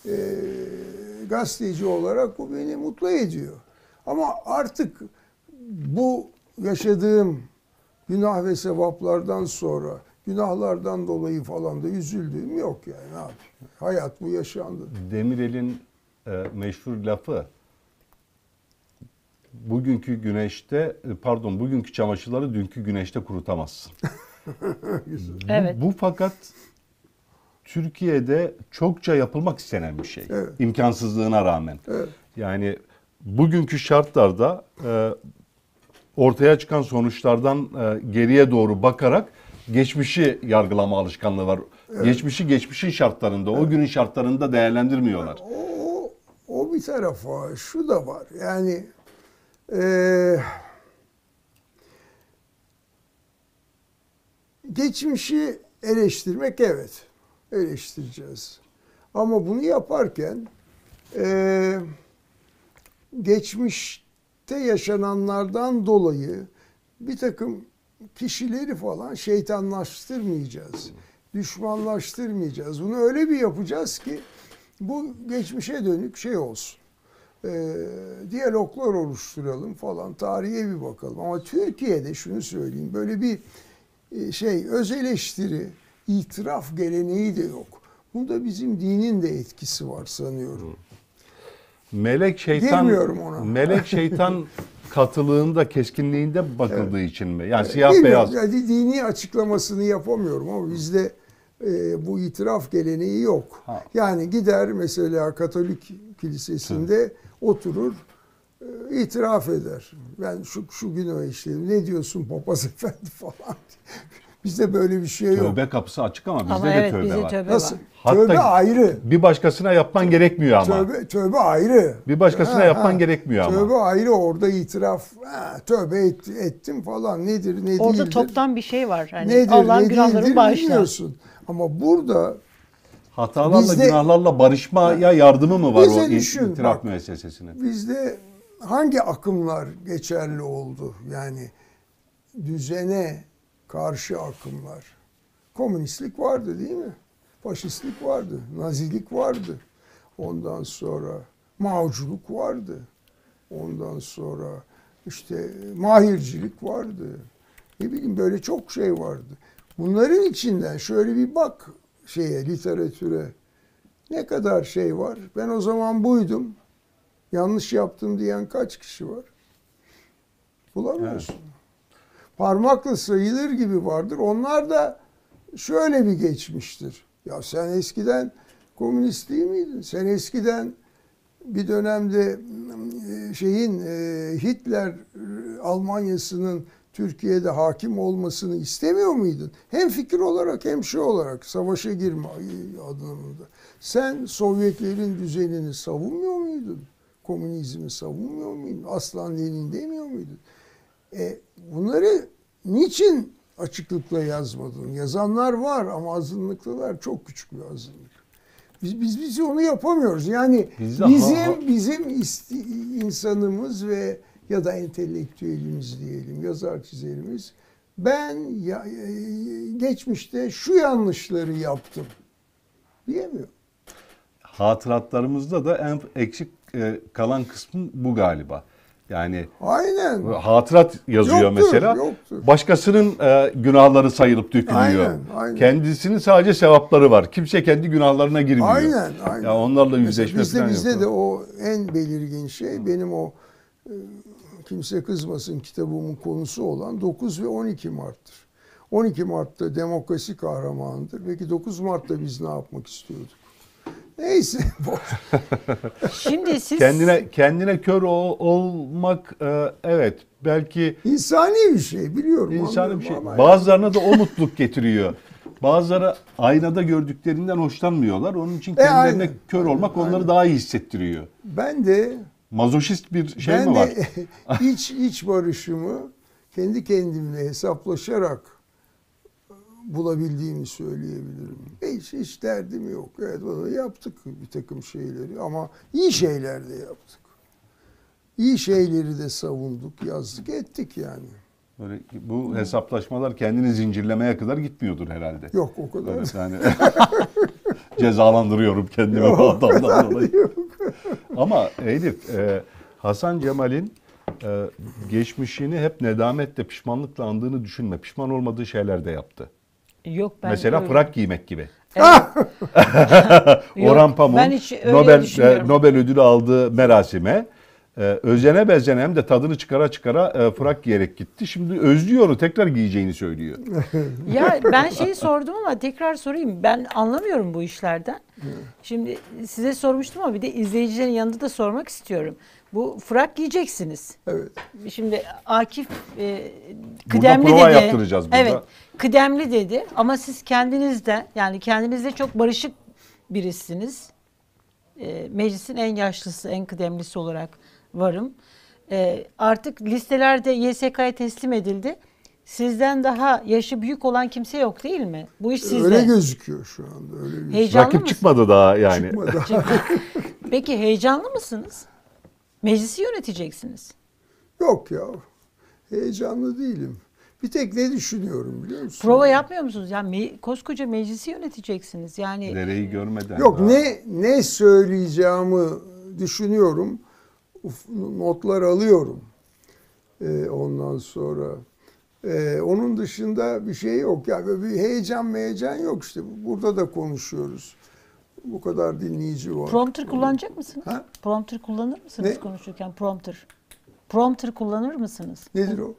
Gazeteci olarak bu beni mutlu ediyor. Ama artık bu yaşadığım günah ve sevaplardan sonra günahlardan dolayı falan da üzüldüğüm yok yani. Ne yapayım? Hayat bu yaşandı. Demirel'in meşhur lafı, bugünkü çamaşırları dünkü güneşte kurutamazsın. Evet. Bu fakat Türkiye'de çokça yapılmak istenen bir şey. Evet. İmkansızlığına rağmen. Evet. Yani bugünkü şartlarda ortaya çıkan sonuçlardan geriye doğru bakarak geçmişi yargılama alışkanlığı var. Evet. Geçmişi geçmişin şartlarında, o günün şartlarında değerlendirmiyorlar. O bir tarafa, şu da var. Yani geçmişi eleştirmek evet, eleştireceğiz. Ama bunu yaparken geçmişte yaşananlardan dolayı bir takım kişileri falan şeytanlaştırmayacağız, düşmanlaştırmayacağız. Bunu öyle bir yapacağız ki bu geçmişe dönük şey olsun. Diyaloglar oluşturalım falan, tarihe bir bakalım. Ama Türkiye'de şunu söyleyeyim, böyle bir öz eleştiri, itiraf geleneği de yok. Bunda bizim dinin de etkisi var sanıyorum. Melek şeytan, Girmiyorum ona. melek şeytan katılığında, keskinliğinde bakıldığı için mi? Yani siyah Bilmiyorum, beyaz. yani dini açıklamasını yapamıyorum ama bizde bu itiraf geleneği yok. Ha. Yani gider mesela Katolik kilisesinde oturur, itiraf eder. Ben şu günah işledim. Ne diyorsun papaz efendi falan. Bizde böyle bir şey yok. Tövbe kapısı açık ama bizde Ama de evet, tövbe bizde var. tövbe Nasıl? var. Hatta Tövbe ayrı. bir başkasına yapman gerekmiyor ama. Tövbe ayrı. Bir başkasına yapman gerekmiyor ama. Tövbe ayrı, orada itiraf. Tövbe ettim falan. Nedir, ne değildir. Orada toptan bir şey var. Hani Nedir, Allah'ın ne günahlarını değildir bağışlar. bilmiyorsun. Ama burada Hatalarla, Bizde- günahlarla barışmaya yardımı mı var Bize o düşün, itiraf bak. müessesesinin? bizde hangi akımlar geçerli oldu? Yani düzene karşı akımlar. Komünistlik vardı değil mi? Faşistlik vardı, Nazilik vardı. Ondan sonra Maoculuk vardı. Ondan sonra işte mahircilik vardı. Ne bileyim böyle çok şey vardı. Bunların içinden şöyle bir bak literatüre. Ne kadar şey var? Ben o zaman buydum. Yanlış yaptım diyen kaç kişi var? Bulamıyorsun. Parmakla sayılır gibi vardır. Onlar da şöyle bir geçmiştir. Ya sen eskiden komünist değil miydin? Sen eskiden bir dönemde Hitler Almanya'sının Türkiye'de hakim olmasını istemiyor muydun? Hem fikir olarak hem şey olarak savaşa girme anlamında. Sen Sovyetlerin düzenini savunmuyor muydun? Komünizmi savunmuyor muydun? Aslan Lenin demiyor muydun? Bunları niçin açıklıkla yazmadın? Yazanlar var ama azınlıklılar çok küçük bir azınlık. Biz onu yapamıyoruz. Yani bizim insanımız ve ya da entelektüelimiz diyelim, yazar çizerimiz, ben geçmişte şu yanlışları yaptım diyemiyor. Hatıratlarımızda da en eksik kalan kısmı bu galiba. Yani aynen. Hatırat yazıyor Yoktur, mesela. yoktur. Başkasının günahları sayılıp dökülüyor. Aynen. Kendisinin sadece sevapları var. Kimse kendi günahlarına girmiyor. Aynen. Ya onlarla yüzleşme falan bizde yok. de o en belirgin şey benim o kimse kızmasın kitabımın konusu olan 9 ve 12 Mart'tır. 12 Mart'ta demokrasi kahramanıdır. Peki 9 Mart'ta biz ne yapmak istiyorduk? Neyse. Şimdi siz Kendine kör olmak evet belki insani bir şey biliyorum. insani bir şey. Ama Bazılarına da o mutluluk getiriyor. Bazıları aynada gördüklerinden hoşlanmıyorlar. Onun için kendilerine aynen. kör olmak onları daha iyi hissettiriyor. ben de Mazoşist bir şey mi var? iç barışımı kendi kendimle hesaplaşarak bulabildiğimi söyleyebilirim. Hiç derdim yok. Evet, yaptık bir takım şeyleri ama iyi şeyler de yaptık. İyi şeyleri de savunduk, yazdık, ettik yani. Böyle, bu hesaplaşmalar kendini zincirlemeye kadar gitmiyordur herhalde. Yok o kadar. Evet, yani cezalandırıyorum kendimi bu adamdan dolayı. Yok. Ama Elif, Hasan Cemal'in geçmişini hep nedametle, pişmanlıkla andığını düşünme. Pişman olmadığı şeyler de yaptı. yok ben Mesela öyle- frak giymek gibi. Evet. Orhan Yok, Pamuk ben hiç öyle düşünmüyorum. Nobel ödülü aldığı merasime özene bezene hem de tadını çıkara çıkara frak giyerek gitti. Şimdi özlüyor onu, tekrar giyeceğini söylüyor. Ya ben şeyi sordum ama tekrar sorayım. Ben anlamıyorum bu işlerden. Şimdi size sormuştum ama bir de izleyicilerin yanında da sormak istiyorum. Bu frak giyeceksiniz. Evet. Şimdi Akif kıdemli prova dedi. yaptıracağız burada. Evet, kıdemli dedi ama siz kendinizde yani kendinizde çok barışık birisiniz. Meclisin en yaşlısı, en kıdemlisi olarak varım. Artık listelerde YSK'ya teslim edildi. Sizden daha yaşı büyük olan kimse yok değil mi? Bu iş sizde. Öyle gözüküyor şu anda. Öyle gözüküyor. Heyecanlı Rakip mısınız? çıkmadı daha yani. Çıkmadı. Peki heyecanlı mısınız? Meclisi yöneteceksiniz. Yok ya. Heyecanlı değilim. Bir tek ne düşünüyorum biliyor musun? Prova yapmıyor musunuz? Yani koskoca meclisi yöneteceksiniz. Yani Dereyi görmeden. Yok daha. ne söyleyeceğimi düşünüyorum. Notlar alıyorum. Ondan sonra onun dışında bir şey yok. Yani böyle bir heyecan yok işte. Burada da konuşuyoruz. Bu kadar dinleyici var. prompter kullanacak mısınız? Ha? Prompter kullanır mısınız Ne? konuşurken? Prompter kullanır mısınız? Nedir o?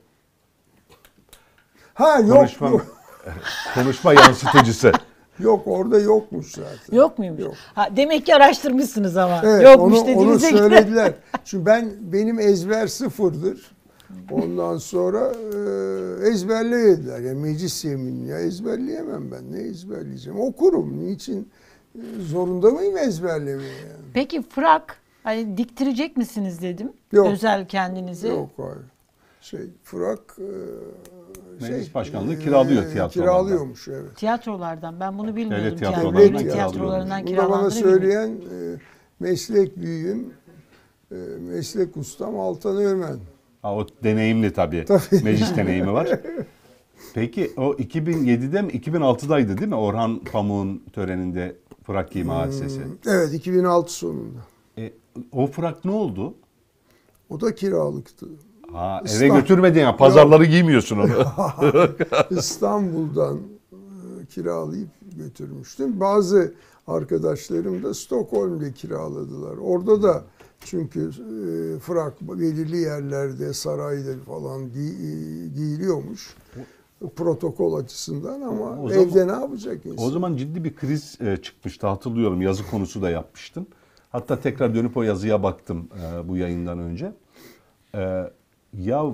Ha yok. Konuşma yansıtıcısı. Yok orada yokmuş zaten. Yok muymuş? Yok. Ha, demek ki araştırmışsınız ama. Evet, Yokmuş onu dediğinize göre. söylediler. Çünkü benim ezber sıfırdır. Ondan sonra ezberleyediler. Yani meclis yeminini ya ezberleyemem ben. Ne ezberleyeceğim? Okurum. Niçin? Zorunda mıyım ezberlemeye yani? Peki frak hani diktirecek misiniz dedim. Yok. Özel kendinize. Yok hayır. Fırak Meclis başkanlığı kiralıyor tiyatrolardan. kiralıyormuş evet. Tiyatrolardan. Ben bunu bilmiyordum. Devlet Tiyatrolarından, tiyatrolarından Bunu da bana kiralandığını söyleyen meslek büyüğüm, meslek ustam Altan Ömen. Ha, o deneyimli tabii. Meclis deneyimi var. Peki o 2007'de mi 2006'daydı değil mi Orhan Pamuk'un töreninde frak giyme hadisesi? Evet 2006 sonunda. O frak ne oldu? O da kiralıktı. Ha, eve götürmedin ya pazarları giymiyorsun onu. İstanbul'dan kiralayıp götürmüştüm. Bazı arkadaşlarım da Stockholm'de kiraladılar. Orada da çünkü frak belirli yerlerde sarayda falan giyiliyormuş. Protokol açısından ama O zaman- evde ne yapacak insan? O zaman ciddi bir kriz çıkmıştı hatırlıyorum. Yazı konusu da yapmıştın. Hatta tekrar dönüp o yazıya baktım bu yayından önce. Ya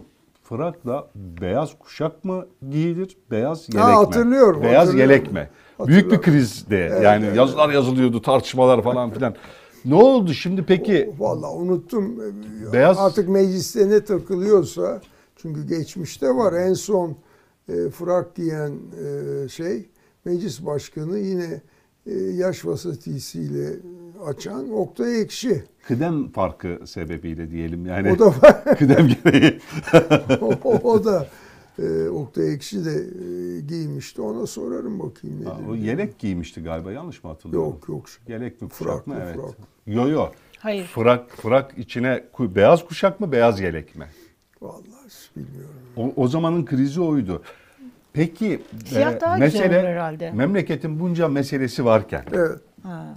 frakla beyaz kuşak mı giyilir, beyaz yelek mi? Hatırlıyorum. Beyaz hatırlıyorum. yelek mi? Büyük bir Hatırlıyorum. krizde yani evet. yazılar yazılıyordu, tartışmalar falan filan. Ne oldu şimdi peki? Vallahi unuttum. Beyaz- Artık mecliste ne takılıyorsa, çünkü geçmişte var en son frak giyen meclis başkanı yine yaş vasatisiyle açan Oktay Ekşi. Kıdem farkı sebebiyle diyelim yani. O da var. Kıdem gereği. o da Oktay Ekşi de giymişti. Ona sorarım bakayım Ha, nedir. o yelek giymişti galiba, yanlış mı hatırlıyorum? Yok. Yelek mi, kuşak Frak mı? mı, Evet. frak. Yo. Hayır. Frak içine beyaz kuşak mı, beyaz yelek mi? Vallahi bilmiyorum. O zamanın krizi oydu. Peki Siyah daha güzel olur herhalde. memleketin bunca meselesi varken Evet. Ha.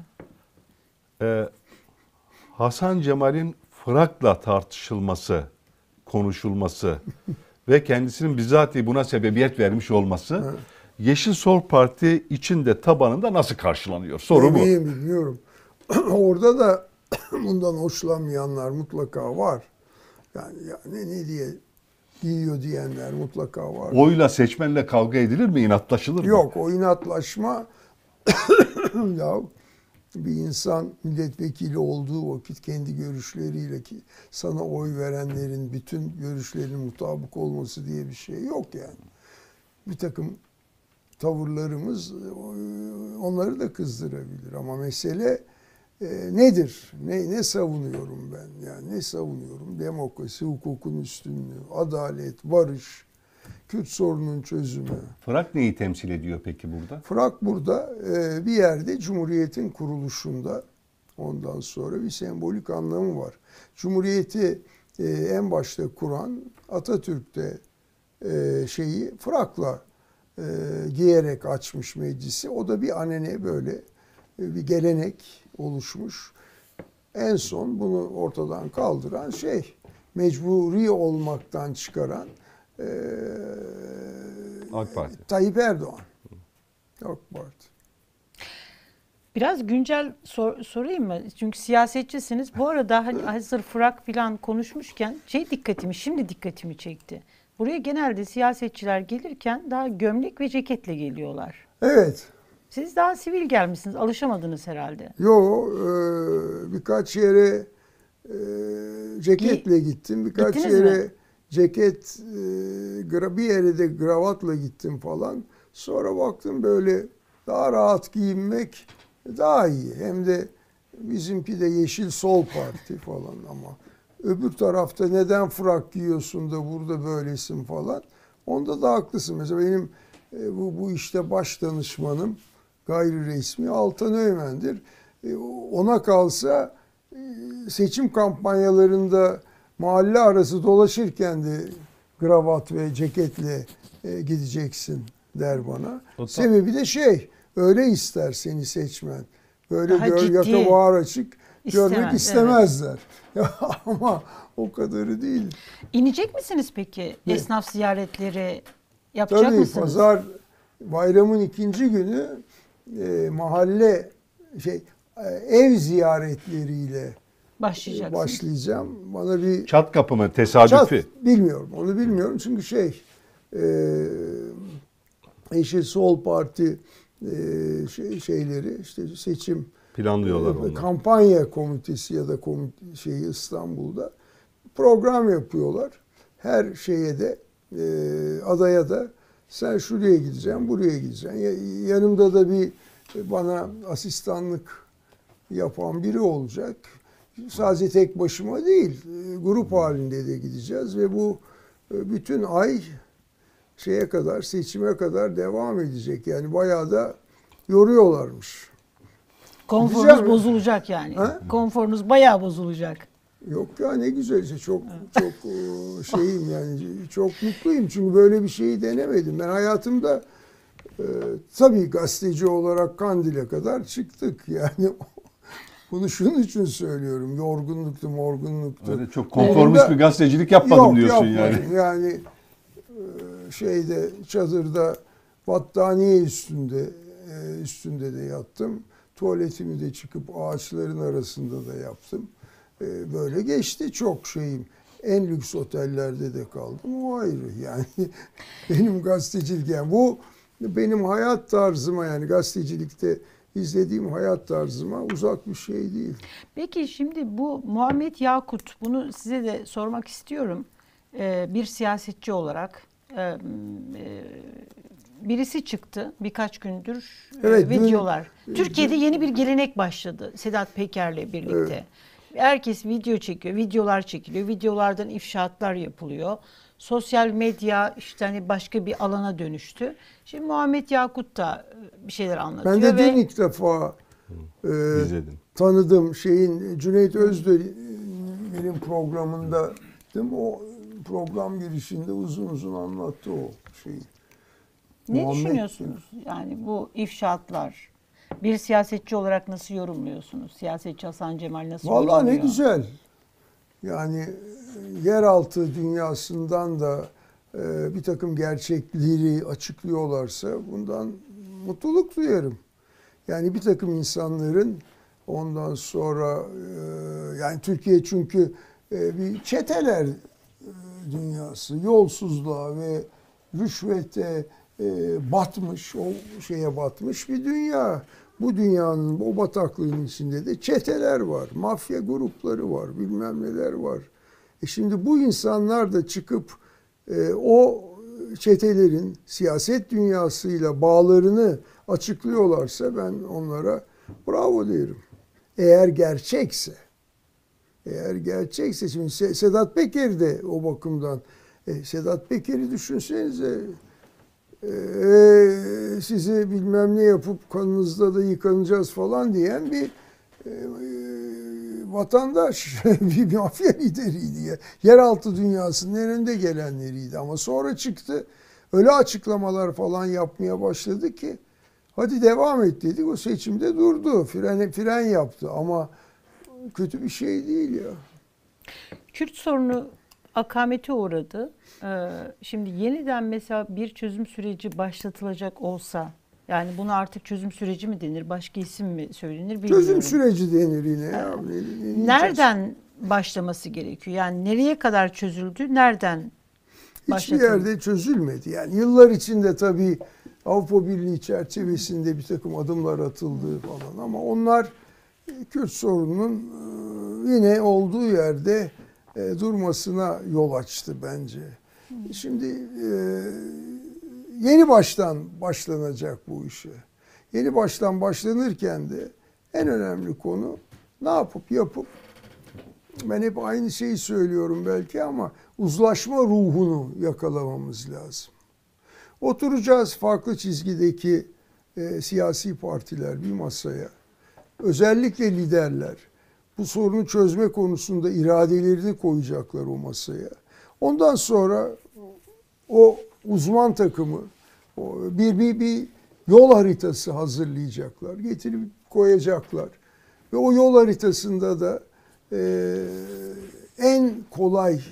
Hasan Cemal'in frakla tartışılması, konuşulması ve kendisinin bizatihi buna sebebiyet vermiş olması Yeşil Sol Parti içinde tabanında nasıl karşılanıyor? Soru bu. Bilmiyorum. Orada da bundan hoşlanmayanlar mutlaka var. Yani ne diye giyiyor diyenler mutlaka var. Oyla seçmenle kavga edilir mi? İnatlaşılır mı? Yok, o inatlaşma ya bir insan milletvekili olduğu vakit kendi görüşleriyle ki sana oy verenlerin bütün görüşlerinin mutabık olması diye bir şey yok yani. Bir takım tavırlarımız onları da kızdırabilir ama mesele nedir? Ne savunuyorum ben? Yani ne savunuyorum? Demokrasi, hukukun üstünlüğü, adalet, barış, Kürt sorunun çözümü. Frak neyi temsil ediyor peki burada? Frak burada bir yerde Cumhuriyet'in kuruluşunda ondan sonra bir sembolik anlamı var. Cumhuriyeti en başta kuran Atatürk'te frakla giyerek açmış meclisi. O da bir anene böyle bir gelenek oluşmuş. En son bunu ortadan kaldıran mecburi olmaktan çıkaran AK Parti. Tayyip Erdoğan. AK Parti. Biraz güncel sorayım mı? Çünkü siyasetçisiniz. Bu arada hani hazır frak falan konuşmuşken şimdi dikkatimi çekti. Buraya genelde siyasetçiler gelirken daha gömlek ve ceketle geliyorlar. Evet. Siz daha sivil gelmişsiniz. Alışamadınız herhalde. Birkaç yere ceketle gittim. Birkaç Gittiniz yere mi? ceket, bir yere de kravatla gittim falan. Sonra baktım böyle daha rahat giyinmek daha iyi. Hem de bizimki de Yeşil Sol Parti falan ama öbür tarafta neden frak giyiyorsun da burada böylesin falan. Onda da haklısın. Mesela benim bu işte baş danışmanım gayri resmi Altan Öğmen'dir. Ona kalsa seçim kampanyalarında mahalle arası dolaşırken de kravat ve ceketle gideceksin der bana. Sebebi de öyle ister seni seçmen. Böyle Daha ciddi. yaka bağır açık görmek İstemez, istemezler. Ya, ama o kadarı değil. İnecek misiniz peki? Ne? Esnaf ziyaretleri yapacak Tabii mısınız? pazar bayramın ikinci günü mahalle ev ziyaretleriyle Başlayacaksınız. başlayacağım. Bana bir Çat kapı mı? Tesadüfi? bilmiyorum. Onu bilmiyorum. Çünkü Yeşil Sol Parti şeyleri işte seçim Planlıyorlar onlar. kampanya komitesi ya da İstanbul'da program yapıyorlar. Her şeye de adaya da sen şuraya gideceksin, buraya gideceksin. Yanımda da bana asistanlık yapan biri olacak. Sadece tek başıma değil, grup halinde de gideceğiz ve bu bütün ay seçime kadar devam edecek. Yani bayağı da yoruyorlarmış. Konforunuz Gideceğim. bozulacak yani. Ha? Konforunuz bayağı bozulacak. Yok ya ne güzel işte çok yani çok mutluyum çünkü böyle bir şeyi denemedim. Ben hayatımda tabii gazeteci olarak Kandil'e kadar çıktık yani. Bunu şunun için söylüyorum. Yorgunluktu. Öyle çok konformist bir gazetecilik yapmadım diyorsun yani. Yani çadırda battaniye üstünde de yattım. Tuvaletimi de çıkıp ağaçların arasında da yaptım. Böyle geçti çok şeyim. en lüks otellerde de kaldım. O ayrı yani. Benim gazetecilik yani bu benim hayat tarzıma yani gazetecilikte izlediğim hayat tarzıma uzak bir şey değil. Peki şimdi bu Muhammed Yakut, bunu size de sormak istiyorum. Bir siyasetçi olarak birisi çıktı birkaç gündür Evet, videolar. Türkiye'de yeni bir gelenek başladı Sedat Peker'le birlikte. Evet. Herkes video çekiyor, videolar çekiliyor, videolardan ifşaatlar yapılıyor. Sosyal medya işte hani başka bir alana dönüştü. Şimdi Muhammed Yakut da bir şeyler anlatıyor. Ben de ve dün ilk defa İzledim. tanıdım Cüneyt Özdemir'in programındaydım. O program girişinde uzun uzun anlattı o şeyi. Ne Muhammed- düşünüyorsunuz? Yani bu ifşaatlar bir siyasetçi olarak nasıl yorumluyorsunuz? Siyasetçi Hasan Cemal nasıl Vallahi ne yorumluyor? güzel. Yani yeraltı dünyasından da bir takım gerçekleri açıklıyorlarsa bundan mutluluk duyarım. Yani bir takım insanların ondan sonra yani Türkiye çünkü bir çeteler dünyası, yolsuzluğa ve rüşvete batmış, o şeye batmış bir dünya. Bu dünyanın, o bataklığın içinde de çeteler var, mafya grupları var, bilmem neler var. Şimdi bu insanlar da çıkıp o çetelerin siyaset dünyasıyla bağlarını açıklıyorlarsa ben onlara bravo derim. Eğer gerçekse. Eğer gerçekse şimdi Sedat Peker de o bakımdan Sedat Peker'i düşünsenize sizi bilmem ne yapıp kanınızda da yıkanacağız falan diyen bir vatandaş, bir mafya lideriydi ya. Yeraltı dünyasının en önde gelenleriydi ama sonra çıktı öyle açıklamalar falan yapmaya başladı ki hadi devam et dedik, o seçimde durdu, fren yaptı ama kötü bir şey değil ya. Kürt sorunu akamete uğradı. Şimdi yeniden mesela bir çözüm süreci başlatılacak olsa, yani buna artık çözüm süreci mi denir, başka isim mi söylenir bilmiyorum. Çözüm süreci denir yine ya. Nereden başlaması gerekiyor? Yani nereye kadar çözüldü, nereden Hiçbir başlatıldı? yerde çözülmedi. Yani yıllar içinde tabii Avrupa Birliği çerçevesinde bir takım adımlar atıldı falan ama onlar Kürt sorununun yine olduğu yerde durmasına yol açtı bence. Şimdi yeni baştan başlanacak bu işe. Yeni baştan başlanırken de en önemli konu ne yapıp ben hep aynı şeyi söylüyorum belki ama uzlaşma ruhunu yakalamamız lazım. Oturacağız farklı çizgideki siyasi partiler bir masaya. Özellikle liderler bu sorunu çözme konusunda iradelerini koyacaklar o masaya. Ondan sonra o uzman takımı bir yol haritası hazırlayacaklar. Getirip koyacaklar. Ve o yol haritasında da en kolay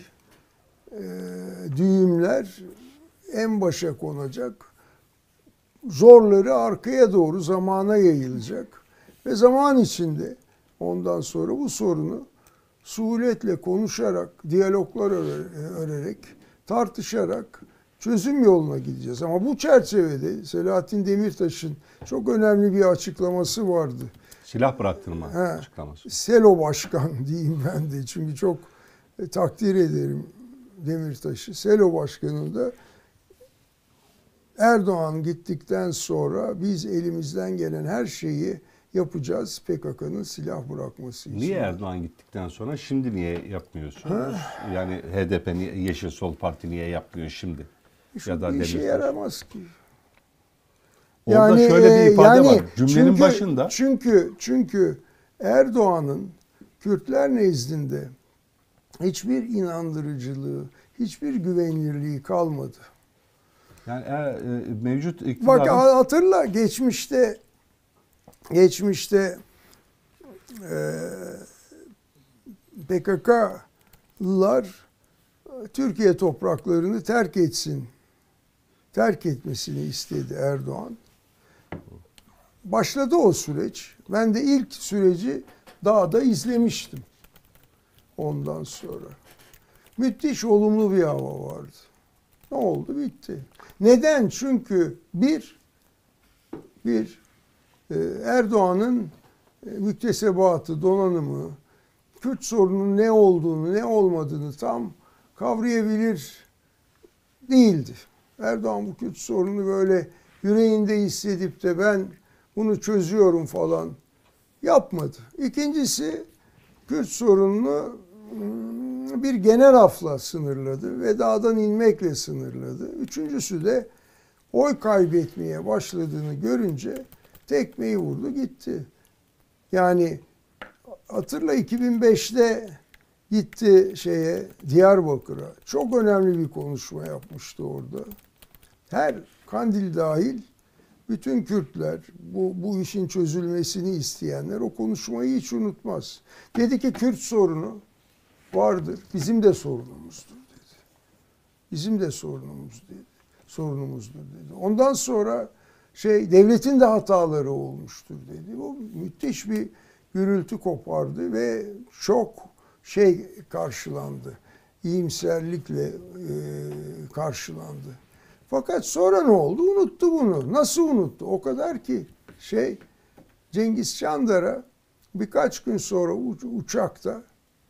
düğümler en başa konacak. Zorları arkaya doğru zamana yayılacak. Ve zaman içinde ondan sonra bu sorunu suhuletle konuşarak, diyaloglar örerek, tartışarak çözüm yoluna gideceğiz. Ama bu çerçevede Selahattin Demirtaş'ın çok önemli bir açıklaması vardı. Silah bıraktırma açıklaması. Selo Başkan diyeyim ben de çünkü çok takdir ederim Demirtaş'ı. Selo Başkan'ın da Erdoğan gittikten sonra biz elimizden gelen her şeyi yapacağız PKK'nın silah bırakması için. Niye Erdoğan gittikten sonra şimdi niye yapmıyorsunuz? Yani HDP, Yeşil Sol Parti niye yapmıyor şimdi? Ya da bir işe yaramaz ki. Orada şöyle bir ifade var. Cümlenin başında. Çünkü Erdoğan'ın Kürtler nezdinde hiçbir inandırıcılığı, hiçbir güvenilirliği kalmadı. Yani mevcut iktidarın... Bak hatırla geçmişte PKK'lılar Türkiye topraklarını terk etmesini istedi Erdoğan. Başladı o süreç. Ben de ilk süreci dağda izlemiştim ondan sonra. müthiş olumlu bir hava vardı. Ne oldu? Bitti. Neden? Çünkü bir Erdoğan'ın müktesebatı, donanımı, Kürt sorunun ne olduğunu, ne olmadığını tam kavrayabilir değildi. Erdoğan bu Kürt sorunu böyle yüreğinde hissedip de ben bunu çözüyorum falan yapmadı. İkincisi, Kürt sorununu bir genel afla sınırladı ve dağdan inmekle sınırladı. Üçüncüsü de oy kaybetmeye başladığını görünce tekmeyi vurdu gitti. Yani hatırla 2005'te gitti Diyarbakır'a. Çok önemli bir konuşma yapmıştı orada. Her Kandil dahil bütün Kürtler, bu işin çözülmesini isteyenler o konuşmayı hiç unutmaz. Dedi ki Kürt sorunu vardır, bizim de sorunumuzdur dedi. Bizim de sorunumuzdur dedi. Ondan sonra devletin de hataları olmuştur dedi. O müthiş bir gürültü kopardı ve çok karşılandı. İyimserlikle karşılandı. Fakat sonra ne oldu? Unuttu bunu. Nasıl unuttu? O kadar ki Cengiz Çandar'a birkaç gün sonra uçakta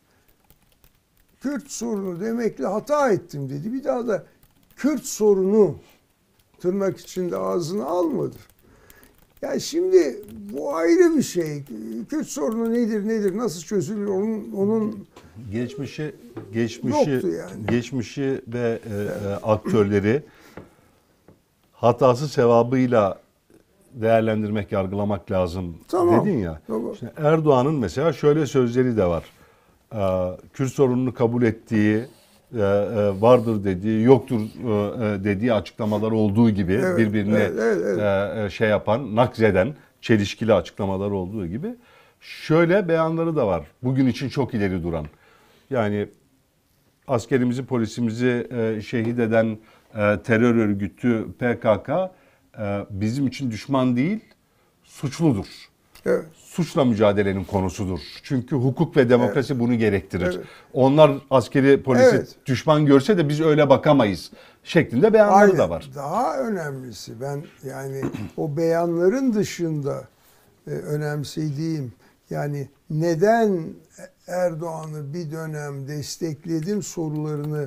Kürt sorunu demekle hata ettim dedi. Bir daha da Kürt sorunu tırnak içinde ağzına almadı. Yani şimdi bu ayrı bir şey. Kürt sorunu nedir, nasıl çözülür onun geçmişi yoktu yani. Geçmişi ve aktörleri hatası sevabıyla değerlendirmek, yargılamak lazım dedin ya. Tamam. Şimdi Erdoğan'ın mesela şöyle sözleri de var. Kürt sorununu kabul ettiği, vardır dediği, yoktur dediği açıklamalar olduğu gibi birbirine yapan, nakzeden çelişkili açıklamalar olduğu gibi şöyle beyanları da var. Bugün için çok ileri duran. Yani askerimizi, polisimizi şehit eden terör örgütü PKK bizim için düşman değil, suçludur. Evet. Suçla mücadelenin konusudur. Çünkü hukuk ve demokrasi bunu gerektirir. Evet. Onlar askeri polisi düşman görse de biz öyle bakamayız şeklinde beyanları da var. Daha önemlisi ben yani o beyanların dışında önemsediğim yani neden Erdoğan'ı bir dönem destekledim sorusunu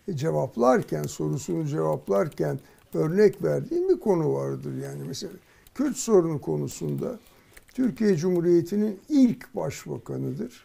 cevaplarken örnek verdiğim bir konu vardır. Yani mesela Kürt sorunu konusunda Türkiye Cumhuriyeti'nin ilk başbakanıdır.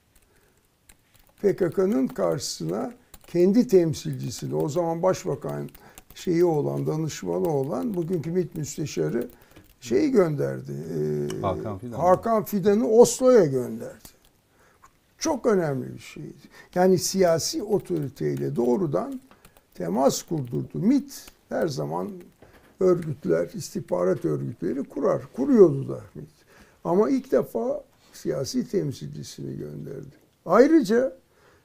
PKK'nın karşısına kendi temsilcisini, o zaman başbakan danışmanı olan bugünkü MİT müsteşarı gönderdi. Hakan Fidan'ı Oslo'ya gönderdi. Çok önemli bir şeydi. Yani siyasi otoriteyle doğrudan temas kurdurdu. MİT her zaman örgütler, istihbarat örgütleri kuruyordu da MİT. Ama ilk defa siyasi temsilcisini gönderdi. Ayrıca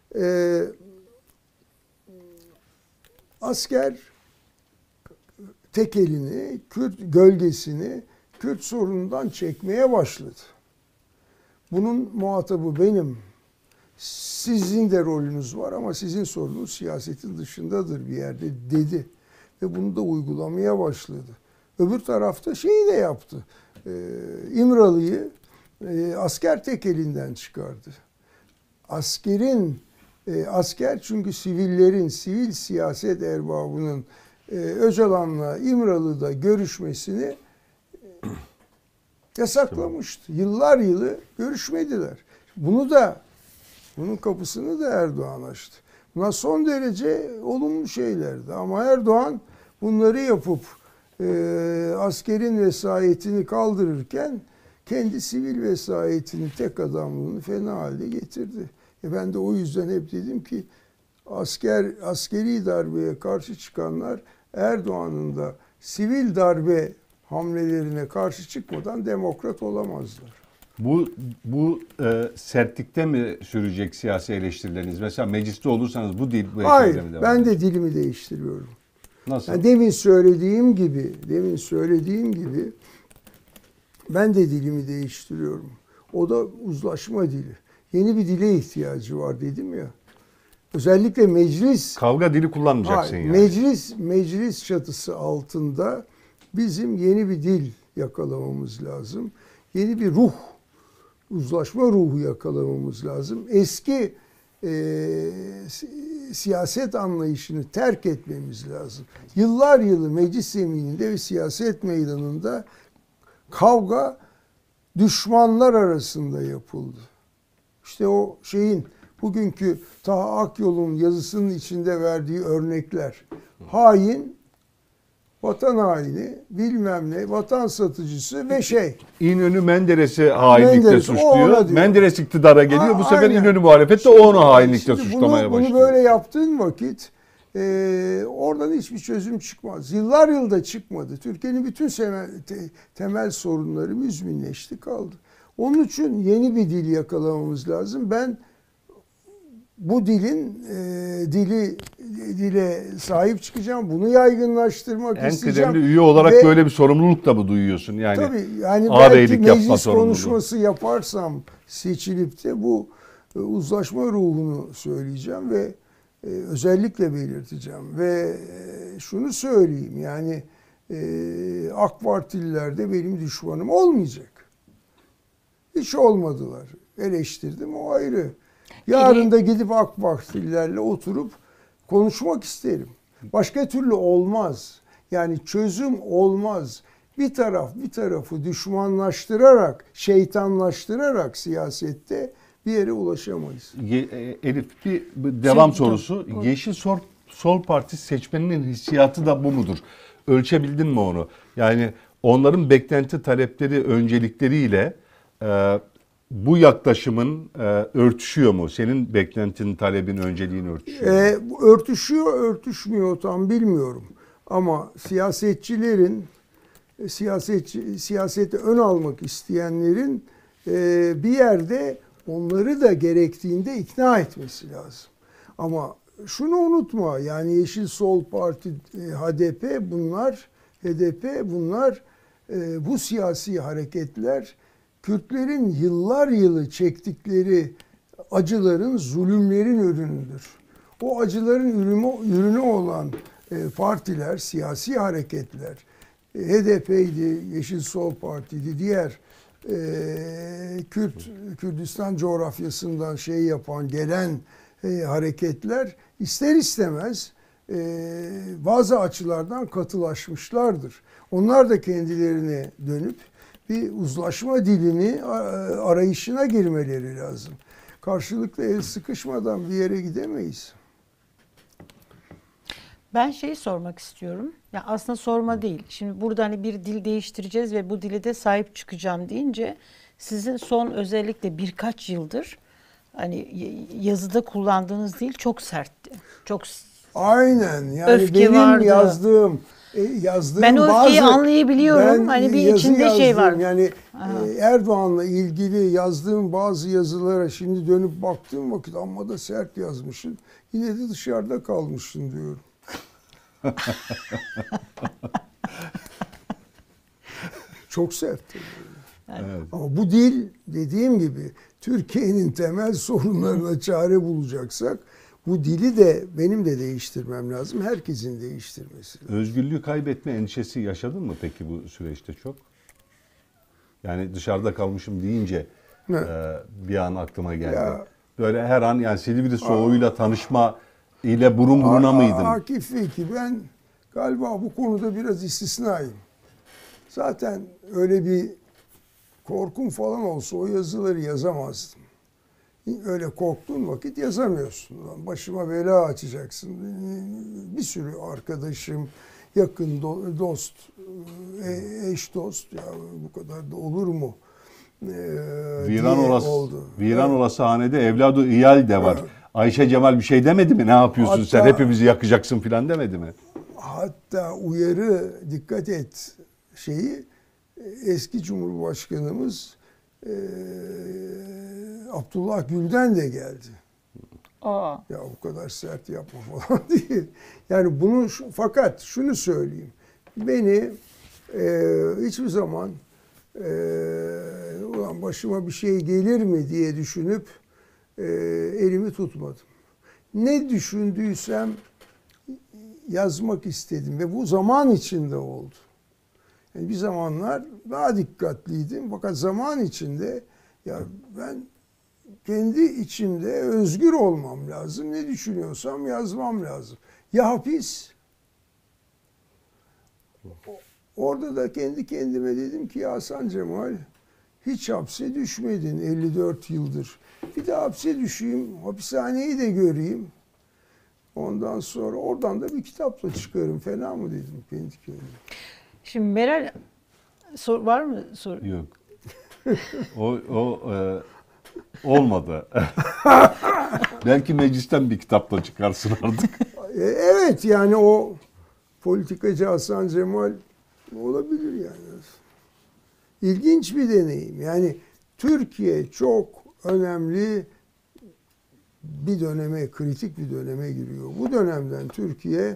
asker tek elini, gölgesini Kürt sorunundan çekmeye başladı. Bunun muhatabı benim. Sizin de rolünüz var ama sizin sorunuz siyasetin dışındadır bir yerde dedi. Ve bunu da uygulamaya başladı. Öbür tarafta de yaptı. İmralı'yı asker tek elinden çıkardı. Asker çünkü sivil siyaset erbabının Öcalan'la İmralı'da görüşmesini yasaklamıştı. Yıllar yılı görüşmediler. Bunun kapısını da Erdoğan açtı. Bunlar son derece olumlu şeylerdi. Ama Erdoğan bunları yapıp askerin vesayetini kaldırırken kendi sivil vesayetini, tek adamlığını fena halde getirdi. Ben de o yüzden hep dedim ki askeri darbeye karşı çıkanlar Erdoğan'ın da sivil darbe hamlelerine karşı çıkmadan demokrat olamazlar. Bu sertlikte mi sürecek siyasi eleştirileriniz? Mesela mecliste olursanız bu Hayır, mi devam ben de dilimi değiştiriyorum. Nasıl? Yani demin söylediğim gibi ben de dilimi değiştiriyorum. O da uzlaşma dili. Yeni bir dile ihtiyacı var dedim ya. özellikle meclis Kavga dili kullanmayacaksın hayır, yani. meclis çatısı altında bizim yeni bir dil yakalamamız lazım. Yeni bir ruh, uzlaşma ruhu yakalamamız lazım. Eski siyaset anlayışını terk etmemiz lazım. Yıllar yılı meclis zemininde ve siyaset meydanında kavga düşmanlar arasında yapıldı. İşte o şeyin bugünkü Taha Akyol'un yazısının içinde verdiği örnekler. Hain, vatan haini, bilmem ne, vatan satıcısı ve şey. İnönü Menderes'i hainlikle Menderes, o ona suçluyor. diyor. Menderes iktidara geliyor. Bu sefer Aynen. İnönü muhalefette Şimdi- onu hainlikle şimdi suçlamaya bunu başlıyor. böyle yaptığın vakit oradan hiçbir çözüm çıkmaz. Yıllar yılda çıkmadı. Türkiye'nin bütün temel sorunları müzminleşti kaldı. Onun için yeni bir dil yakalamamız lazım. Ben bu dile sahip çıkacağım. Bunu yaygınlaştırmak En isteyeceğim. kıdemli üye olarak Ve- böyle bir sorumluluk da mı duyuyorsun? Yani Tabii yani ağabeylik belki yapma meclis sorumluluğu. konuşması yaparsam seçilip de bu uzlaşma ruhunu söyleyeceğim ve özellikle belirteceğim. Ve şunu söyleyeyim yani AK Partililer de benim düşmanım olmayacak. Hiç olmadılar. Eleştirdim o ayrı. Yarın da gidip AK Partililerle oturup konuşmak isterim. Başka türlü olmaz. Yani çözüm olmaz. Bir taraf bir tarafı düşmanlaştırarak, şeytanlaştırarak siyasette bir yere ulaşamayız. Elif bir devam Şey, sorusu. dur. Yeşil Sol Partisi seçmeninin hissiyatı da bu mudur? Ölçebildin mi onu? Yani onların beklenti talepleri öncelikleriyle bu yaklaşımın örtüşüyor mu? Senin beklentin, talebin, önceliğin örtüşüyor mu? Örtüşüyor, örtüşmüyor tam bilmiyorum. Ama siyasetçilerin, siyasete ön almak isteyenlerin bir yerde onları da gerektiğinde ikna etmesi lazım. Ama şunu unutma yani Yeşil Sol Parti, HDP bunlar bu siyasi hareketler Kürtlerin yıllar yılı çektikleri acıların, zulümlerin ürünüdür. O acıların ürünü olan partiler, siyasi hareketler, HDP'ydi, Yeşil Sol Parti'ydi, diğer Kürdistan coğrafyasından gelen hareketler ister istemez bazı açılardan katılaşmışlardır. Onlar da kendilerine dönüp bir uzlaşma dilini arayışına girmeleri lazım. Karşılıklı el sıkışmadan bir yere gidemeyiz. Ben şeyi sormak istiyorum. Ya aslında sorma değil. Şimdi burada hani bir dil değiştireceğiz ve bu dile de sahip çıkacağım deyince sizin son özellikle birkaç yıldır hani yazıda kullandığınız dil çok sertti. Çok Aynen yani öfke benim vardı. yazdığım Ben o öfkeyi anlayabiliyorum. Ben Hani bir yazı içinde şey var. Yani Erdoğan'la ilgili yazdığım bazı yazılara şimdi dönüp baktığım vakit amma da sert yazmışsın. Yine de dışarıda kalmışsın diyorum. Çok sert. Evet. Ama bu dil dediğim gibi Türkiye'nin temel sorunlarına çare bulacaksak bu dili de benim de değiştirmem lazım. Herkesin değiştirmesi lazım. Özgürlüğü kaybetme endişesi yaşadın mı peki bu süreçte çok? Yani dışarıda kalmışım deyince bir an aklıma geldi. Ya. Böyle her an yani Silivri soğuğuyla tanışma ile burun buruna mıydın? Akif Bey ki ben galiba bu konuda biraz istisnayım. Zaten öyle bir korkum falan olsa o yazıları yazamazdım. Öyle korktuğun vakit yazamıyorsun. Başıma bela açacaksın. Bir sürü arkadaşım, yakın dost, eş dost ya bu kadar da olur mu? Viran olası hanede evladı iyal de var. Evet. Ayşe Cemal bir şey demedi mi? Ne yapıyorsun sen? Hepimizi yakacaksın falan demedi mi? Hatta uyarı dikkat et eski Cumhurbaşkanımız Abdullah Gül'den de geldi. Ya bu kadar sert yapma falan diye. Yani fakat şunu söyleyeyim. Beni hiçbir zaman ulan başıma bir şey gelir mi diye düşünüp elimi tutmadım. ne düşündüysem yazmak istedim ve bu zaman içinde oldu. Yani bir zamanlar daha dikkatliydim fakat zaman içinde ya ben kendi içimde özgür olmam lazım. Ne düşünüyorsam yazmam lazım. Ya hapis? Orada da kendi kendime dedim ki ya Hasan Cemal hiç hapse düşmedin 54 yıldır. Bir de hapse düşeyim, hapishaneyi de göreyim. Ondan sonra oradan da bir kitapla çıkarım. Fena mı dedim kendi kendime. Şimdi Meral var mı soru? Yok. O olmadı. Belki meclisten bir kitapla çıkarsın artık. Evet yani o politikacı Hasan Cemal olabilir yani. İlginç bir deneyim. Yani Türkiye çok önemli bir döneme, kritik bir döneme giriyor. Bu dönemden Türkiye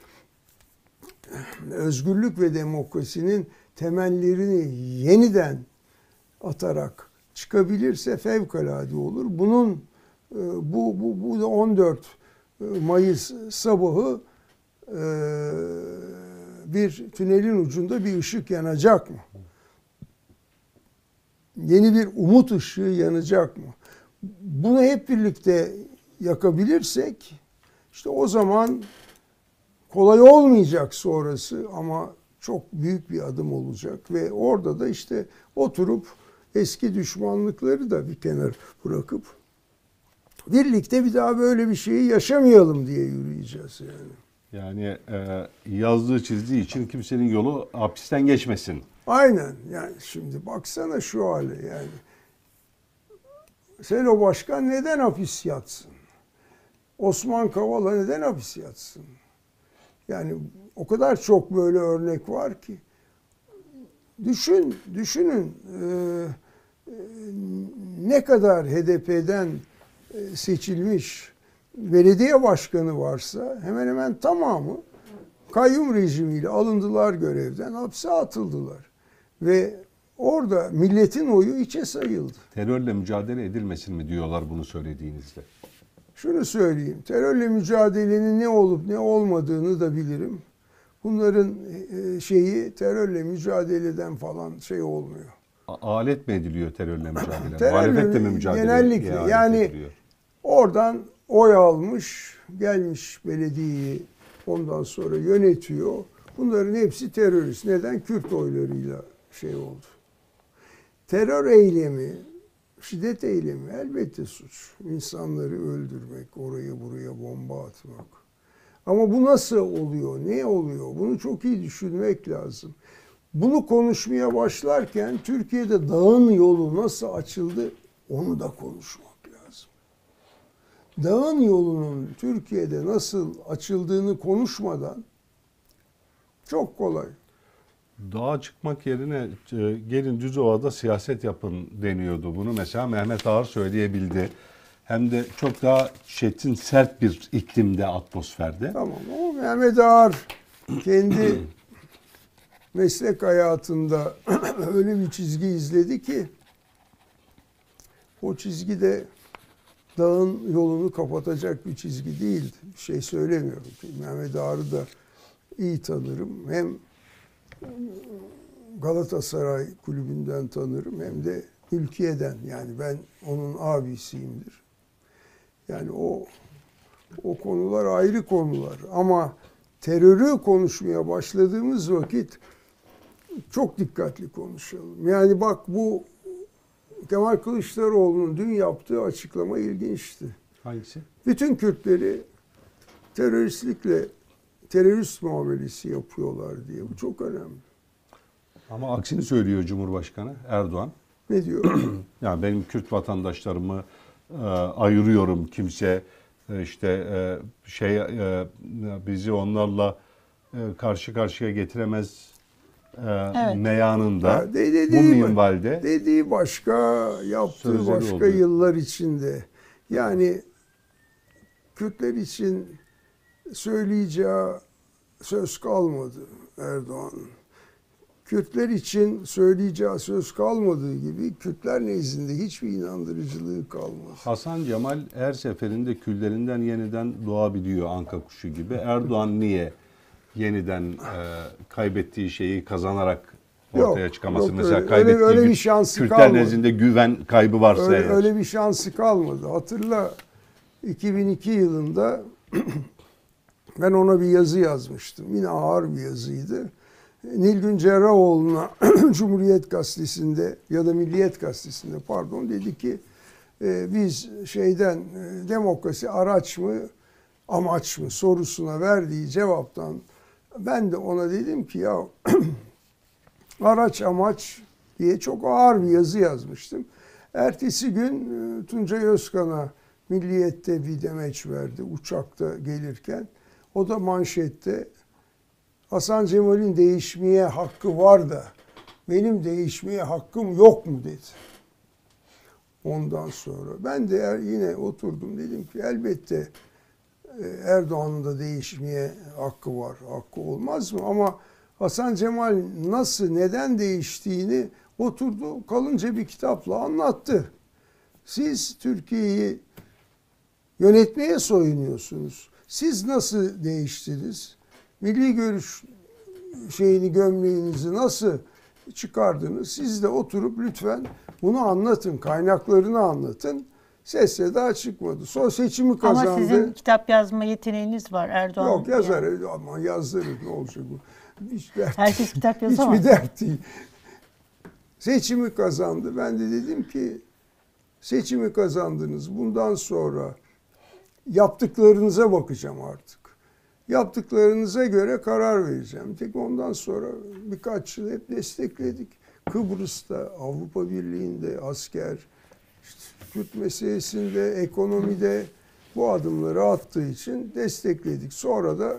özgürlük ve demokrasinin temellerini yeniden atarak çıkabilirse fevkalade olur. Bunun bu da 14 Mayıs sabahı bir tünelin ucunda bir ışık yanacak mı? Yeni bir umut ışığı yanacak mı? Bunu hep birlikte yakabilirsek işte o zaman kolay olmayacak sonrası ama çok büyük bir adım olacak ve orada da işte oturup eski düşmanlıkları da bir kenara bırakıp birlikte bir daha böyle bir şeyi yaşamayalım diye yürüyeceğiz yani. Yani yazdığı çizdiği için kimsenin yolu hapisten geçmesin. Aynen yani şimdi baksana şu hale yani. Selo Başkan neden hapis yatsın? Osman Kavala neden hapis yatsın? Yani o kadar çok böyle örnek var ki. Düşünün ne kadar HDP'den seçilmiş belediye başkanı varsa hemen hemen tamamı kayyum rejimiyle alındılar görevden, hapse atıldılar. Ve orada milletin oyu içe sayıldı. Terörle mücadele edilmesin mi diyorlar bunu söylediğinizde? Şunu söyleyeyim, terörle mücadelenin ne olup ne olmadığını da bilirim. Bunların terörle mücadeleden falan olmuyor. Alet mi ediliyor terörle mücadele? Terörle Muhalefetle mi mücadele? genellikle yani ediliyor? oradan oy almış, gelmiş belediyeyi ondan sonra yönetiyor. Bunların hepsi terörist. Neden? Kürt oylarıyla oldu. Terör eylemi, şiddet eylemi elbette suç. İnsanları öldürmek, oraya buraya bomba atmak. Ama bu nasıl oluyor, ne oluyor? Bunu çok iyi düşünmek lazım. Bunu konuşmaya başlarken Türkiye'de dağın yolu nasıl açıldı onu da konuşmak lazım. Dağın yolunun Türkiye'de nasıl açıldığını konuşmadan çok kolay. Dağa çıkmak yerine gelin Düzova'da siyaset yapın deniyordu. Bunu mesela Mehmet Ağar söyleyebildi. Hem de çok daha çetin, sert bir iklimde, atmosferde. Tamam ama Mehmet Ağar kendi meslek hayatında öyle bir çizgi izledi ki o çizgi de dağın yolunu kapatacak bir çizgi değildi. Bir şey söylemiyorum. Mehmet Ağar'ı da iyi tanırım. Hem Galatasaray kulübünden tanırım hem de ülkeden. Yani ben onun abisiyimdir. Yani o konular ayrı konular. Ama terörü konuşmaya başladığımız vakit çok dikkatli konuşalım. Yani bak bu Kemal Kılıçdaroğlu'nun dün yaptığı açıklama ilginçti. Hangisi? Bütün Kürtleri terörist muamelesi yapıyorlar diye. Bu çok önemli. Ama aksini söylüyor Cumhurbaşkanı Erdoğan. Ne diyor? Yani benim Kürt vatandaşlarımı ayırıyorum, kimse bizi onlarla karşı karşıya getiremez Evet. meyanında. Dediği, Bu minvalde dediği başka, yaptığı sözleri başka oluyor. yıllar içinde. Yani Kürtler için söyleyeceği söz kalmadı Erdoğan'ın. Kürtler için söyleyeceği söz kalmadığı gibi Kürtler nezdinde hiçbir inandırıcılığı kalmaz. Hasan Cemal her seferinde küllerinden yeniden doğabiliyor anka kuşu gibi. Erdoğan niye yeniden kaybettiği şeyi kazanarak ortaya Yok, çıkaması? yok, Mesela öyle kaybettiği bir şansı Kürtler kalmadı. nezdinde güven kaybı varsa eğer. Öyle bir şansı kalmadı. Hatırla 2002 yılında ben ona bir yazı yazmıştım. Yine ağır bir yazıydı. Nilgün Cerrahoğlu'na Cumhuriyet Gazetesi'nde ya da Milliyet Gazetesi'nde pardon dedi ki biz demokrasi araç mı amaç mı sorusuna verdiği cevaptan ben de ona dedim ki ya araç amaç diye çok ağır bir yazı yazmıştım. Ertesi gün Tuncay Özkan'a Milliyet'te bir demeç verdi uçakta gelirken. O da manşette Hasan Cemal'in değişmeye hakkı var da benim değişmeye hakkım yok mu dedi. Ondan sonra ben de yine oturdum dedim ki elbette Erdoğan'ın da değişmeye hakkı var. Hakkı olmaz mı? Ama Hasan Cemal nasıl, neden değiştiğini oturdu kalınca bir kitapla anlattı. Siz Türkiye'yi yönetmeye soyunuyorsunuz. Siz nasıl değiştiniz? Milli görüş gömleğinizi nasıl çıkardınız? Siz de oturup lütfen bunu anlatın, kaynaklarını anlatın. Ses daha çıkmadı. Son seçimi kazandı. Ama sizin kitap yazma yeteneğiniz var Erdoğan. Yok yazar ama yazdırır ne olacak bu? Hiç dert Herkes kitap yazamaz. Hiçbir dert değil. Seçimi kazandı. Ben de dedim ki seçimi kazandınız. Bundan sonra yaptıklarınıza bakacağım artık. Yaptıklarınıza göre karar vereceğim. Tek ondan sonra birkaç yıl hep destekledik. Kıbrıs'ta, Avrupa Birliği'nde, asker, işte Kürt meselesinde, ekonomide bu adımları attığı için destekledik. Sonra da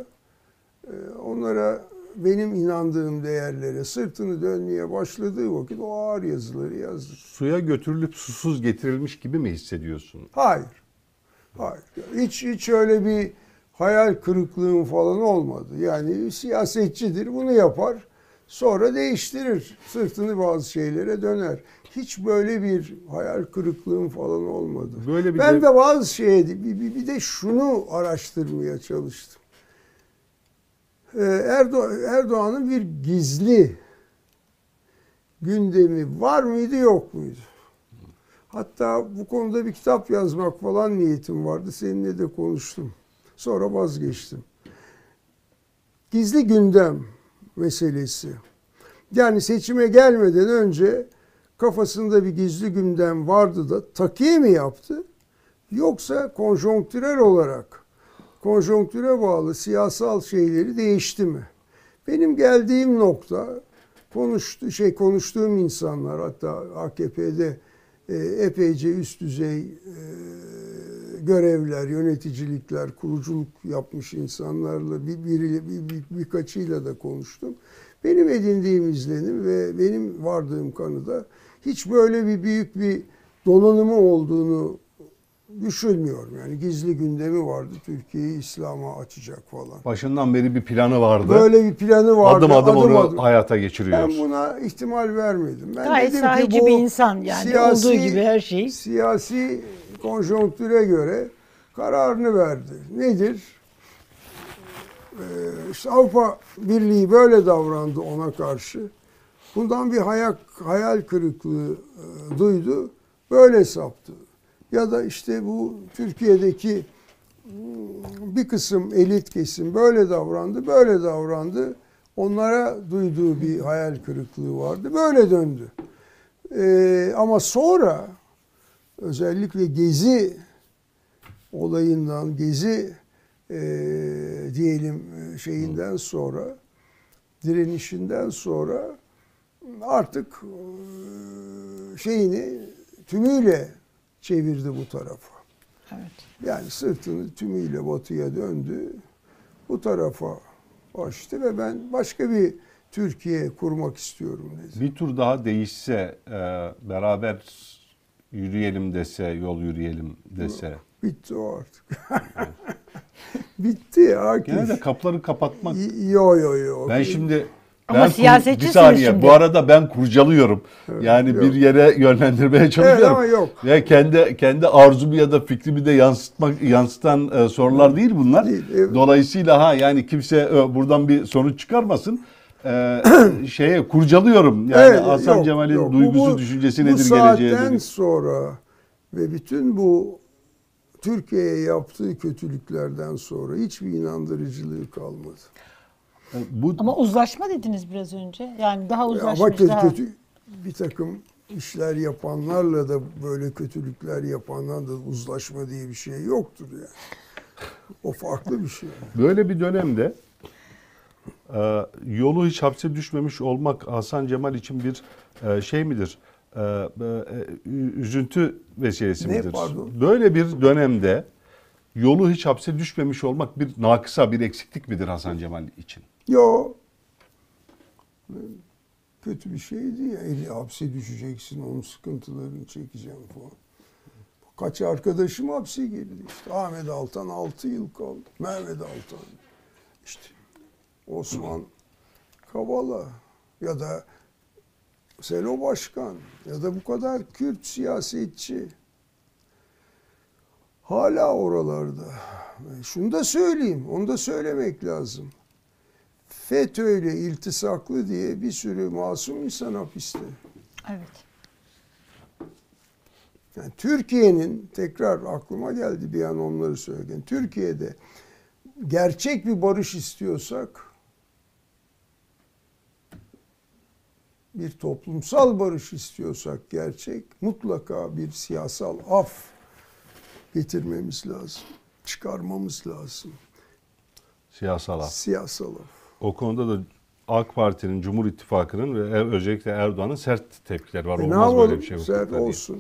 onlara benim inandığım değerlere sırtını dönmeye başladığı vakit o ağır yazıları yazdık. Suya götürülüp susuz getirilmiş gibi mi hissediyorsun? Hayır. Hayır. Hiç öyle bir hayal kırıklığım falan olmadı. Yani siyasetçidir, bunu yapar. Sonra değiştirir. Sırtını bazı şeylere döner. Hiç böyle bir hayal kırıklığım falan olmadı. Ben de bazı bir de şunu araştırmaya çalıştım. Erdoğan'ın bir gizli gündemi var mıydı yok muydu? Hatta bu konuda bir kitap yazmak falan niyetim vardı. Seninle de konuştum. Sonra vazgeçtim. Gizli gündem meselesi. Yani seçime gelmeden önce kafasında bir gizli gündem vardı da takiye mi yaptı? Yoksa konjonktürel olarak, konjonktüre bağlı siyasal şeyleri değişti mi? Benim geldiğim nokta, konuştuğum insanlar, hatta AKP'de epeyce üst düzey görevler, yöneticilikler, kuruculuk yapmış insanlarla birkaçıyla da konuştum. Benim edindiğim izlenim ve benim vardığım kanıda hiç böyle bir büyük bir donanımı olduğunu düşünmüyorum. Yani gizli gündemi vardı. Türkiye'yi İslam'a açacak falan. Başından beri bir planı vardı. Böyle bir planı vardı. Adım adım onu hayata geçiriyor. Ben buna ihtimal vermedim. Ben gayet dedim sahici ki bir insan yani olduğu gibi her şey. Siyasi konjonktüre göre kararını verdi. Nedir? İşte Avrupa Birliği böyle davrandı ona karşı. Bundan bir hayal kırıklığı duydu. Böyle saptı. Ya da işte bu Türkiye'deki bir kısım elit kesim böyle davrandı. Onlara duyduğu bir hayal kırıklığı vardı. Böyle döndü. Ama sonra özellikle Gezi olayından, Gezi diyelim şeyinden sonra, direnişinden sonra artık tümüyle çevirdi bu tarafa. Evet. Yani sırtını tümüyle batıya döndü. Bu tarafa açtı ve ben başka bir Türkiye kurmak istiyorum dedi. Bir tur daha değişse, beraber yürüyelim dese, yol yürüyelim dese. Bitti o artık. Bitti Akif. Gene de kapıları kapatmak. Yo. Ben şimdi Ama siyasetçisiniz bir saniye, şimdi. bu arada ben kurcalıyorum. Yani yok. bir yere yönlendirmeye Evet çalışıyorum. ama yok. Ve kendi arzumu ya da fikrimi de yansıtan sorular değil bunlar. Değil, evet. Dolayısıyla yani kimse buradan bir sonuç çıkarmasın. Kurcalıyorum. Yani Evet, Hasan yok, Cemal'in yok. duygusu, düşüncesi nedir, Bu geleceğe saatten nedir? sonra ve bütün bu Türkiye'ye yaptığı kötülüklerden sonra hiçbir inandırıcılığı kalmadı. Ama uzlaşma dediniz biraz önce. Yani daha Ama uzlaşmış, daha... kötü bir takım işler yapanlarla da böyle kötülükler yapanlarla da uzlaşma diye bir şey yoktur yani. O farklı bir şey. Böyle bir dönemde yolu hiç hapse düşmemiş olmak Hasan Cemal için bir şey midir? Üzüntü vesilesi Ne, midir? pardon? Böyle bir dönemde yolu hiç hapse düşmemiş olmak bir nakısa, bir eksiklik midir Hasan Cemal için? Yo. Kötü bir şeydi ya. Hapse düşeceksin, onun sıkıntılarını çekeceğim falan. Kaç arkadaşım hapse girdi işte. Ahmet Altan 6 yıl kaldı. Mehmet Altan. İşte Osman Kavala ya da Selo Başkan ya da bu kadar Kürt siyasetçi hala oralarda. Şunu da söyleyeyim, onu da söylemek lazım. FETÖ'yle iltisaklı diye bir sürü masum insan hapiste. Evet. Yani Türkiye'nin, tekrar aklıma geldi bir an onları söylerken, Türkiye'de gerçek bir barış istiyorsak, bir toplumsal barış istiyorsak gerçek, mutlaka bir siyasal af getirmemiz lazım. Çıkarmamız lazım. Siyasal af. Siyasal af. O konuda da AK Parti'nin, Cumhur İttifakı'nın ve özellikle Erdoğan'ın sert tepkileri var. Ne Olmaz böyle yapalım? bir şey. Sert hukukta diye. olsun.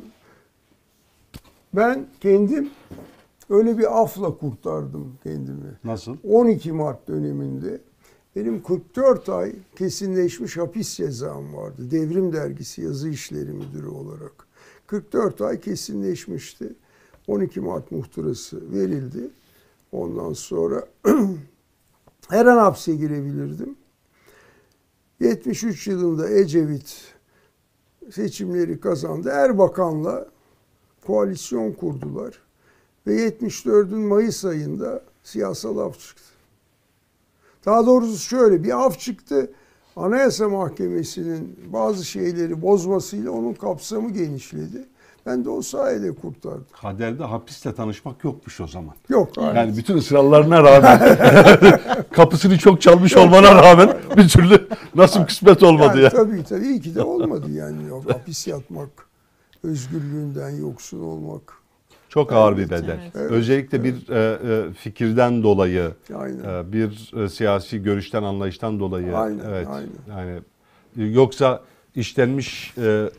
Ben kendim öyle bir afla kurtardım kendimi. Nasıl? 12 Mart döneminde benim 44 ay kesinleşmiş hapis cezam vardı. Devrim Dergisi yazı işleri müdürü olarak. 44 ay kesinleşmişti. 12 Mart muhtırası verildi. Ondan sonra her an hapse girebilirdim. 73 yılında Ecevit seçimleri kazandı. Erbakan'la koalisyon kurdular. Ve 74'ün Mayıs ayında siyasal af çıktı. Daha doğrusu şöyle bir af çıktı. Anayasa Mahkemesi'nin bazı şeyleri bozmasıyla onun kapsamı genişledi. Ben de o sayede kurtardım. Kaderde hapisle tanışmak yokmuş o zaman. Yok. Hayır. Yani bütün ısrarlarına rağmen kapısını çok çalmış olmana rağmen bir türlü nasip kısmet olmadı ya. Tabii iyi ki de olmadı yani. Hapis yatmak, özgürlüğünden yoksun olmak. Çok ağır bir bedel. evet. Özellikle bir fikirden dolayı, Aynen. bir siyasi görüşten, anlayıştan dolayı. Aynen, Evet. aynen. Yani yoksa işlenmiş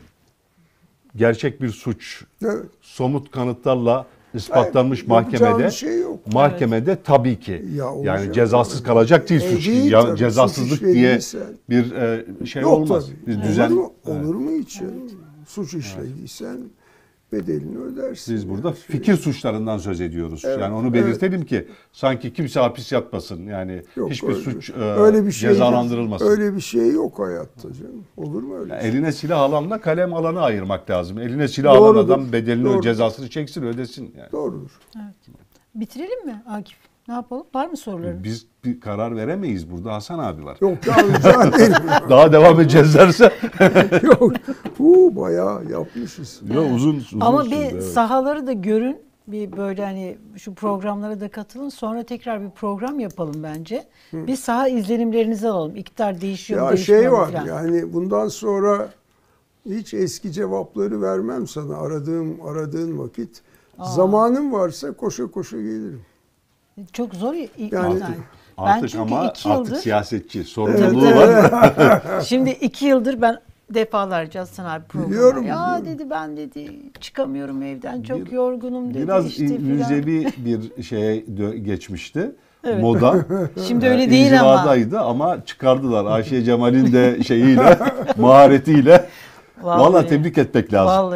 gerçek bir suç, Evet. somut kanıtlarla ispatlanmış Hayır, yapacağım mahkemede. bir şey yok. Mahkemede tabii ki. Ya olacak Yani cezasız tabii. kalacak değil suç. Değil Ya, tabii. cezasızlık Suç diye işlediysen. bir şey Yok olmaz. tabii. Bir düzen. Olur mu hiç? Ya? Suç işlediysen bedelini ödersin. Biz burada Yani. fikir suçlarından söz ediyoruz. Evet, Yani onu belirtelim ki sanki kimse hapis yatmasın. Yani Yok, hiçbir öyle- suç öyle bir şey cezalandırılmasın. Öyle bir şey yok hayatta canım. Olur mu öyle? Yani şey? eline silah alanla kalem alanı ayırmak lazım. Eline silah alan Doğrudur, adam bedelini, doğrudur. cezasını çeksin, ödesin. Yani. Doğrudur. Bitirelim mi Akif? Ne yapalım? Var mı soruların? Biz bir karar veremeyiz. Burada Hasan abi var. Yok ya rica ederim. Daha devam edeceğiz derse. Yok. Bayağı yapmışız. Yok, uzun Ama sürdü, bir evet. sahaları da görün. Bir böyle hani şu programlara da katılın. Sonra tekrar bir program yapalım bence. Bir saha izlenimlerinizi alalım. İktidar değişiyor mu, Ya değişmiyor şey mu var falan. yani bundan sonra hiç eski cevapları vermem sana aradığın vakit. Zamanım varsa koşa koşa gelirim. Çok zor. Yani- Ben Artık çünkü ama 2 yıldır, artık siyasetçi sorumluluğu var. şimdi 2 yıldır ben defalarca Hasan abi programda. Biliyorum, Ya biliyorum. dedi ben dedi çıkamıyorum evden çok Bir- yorgunum dedi Biraz işte filan. müzevi bir şeye geçmişti. Evet. Moda. Şimdi öyle değil ama. İnzivadaydı ama çıkardılar. Ayşe Cemal'in de şeyiyle, maharetiyle. Vallahi tebrik etmek lazım. Vallahi.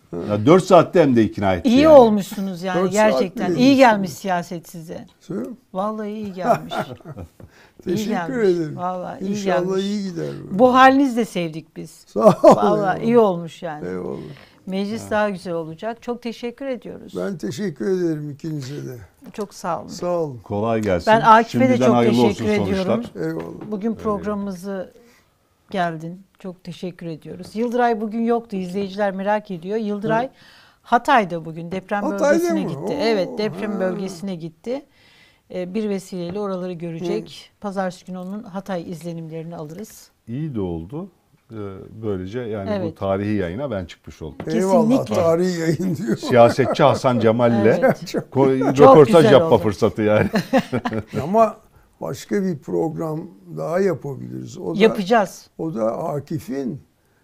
Ya 4 saatte hem de ikna etti. İyi yani. olmuşsunuz yani 4 saat gerçekten. mi İyi yediniz? gelmiş siyaset size. Söyleyeyim. Vallahi iyi gelmiş. Teşekkür gelmiş. ederim. Vallahi iyi İnşallah gelmiş. iyi gider. Bu halinizle sevdik biz. Sağ olun. Vallahi iyi olmuş yani. Eyvallah. Meclis daha güzel olacak. Çok teşekkür ediyoruz. Ben teşekkür ederim ikinize de. Çok sağ olun. Sağ olun. Kolay gelsin. Ben Akif'e de Şimdiden çok hayırlı olsun teşekkür ediyorum. sonuçlar. Eyvallah. Bugün programımızı geldin. Çok teşekkür ediyoruz. Yıldıray bugün yoktu. İzleyiciler merak ediyor. Yıldıray Hatay'da bugün deprem Hatay'da bölgesine mı? gitti. Oo, Evet, deprem ha. bölgesine gitti. Bir vesileyle oraları görecek. Pazartesi günü onun Hatay izlenimlerini alırız. İyi de oldu. Böylece yani bu Evet. tarihi yayına ben çıkmış oldum. Eyvallah. Kesinlikle. Tarihi yayın diyor. Siyasetçi Hasan Cemal'le Evet. röportaj güzel yapma oldu. fırsatı yani. Ama başka bir program daha yapabiliriz. Yapacağız. O da Akif'in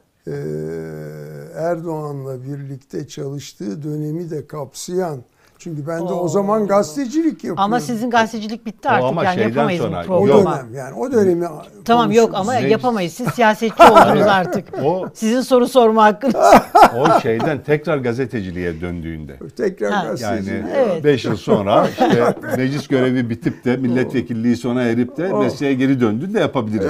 Erdoğan'la birlikte çalıştığı dönemi de kapsayan. Çünkü ben de o zaman gazetecilik yapıyordum. Ama sizin gazetecilik bitti artık. ama Yani şeyden yapamayız bu sonra- o programı. dönem yani o dönemi Tamam yok konuşuruz. ama Meclis- yapamayız. Siz siyasetçi oldunuz artık. O Sizin soru sorma hakkınız. o şeyden tekrar gazeteciliğe döndüğünde. Tekrar Ha. gazetecilik. Yani Evet. 5 yıl sonra işte meclis görevi bitip de milletvekilliği sona erip de mesleğe geri döndüğünde yapabiliriz.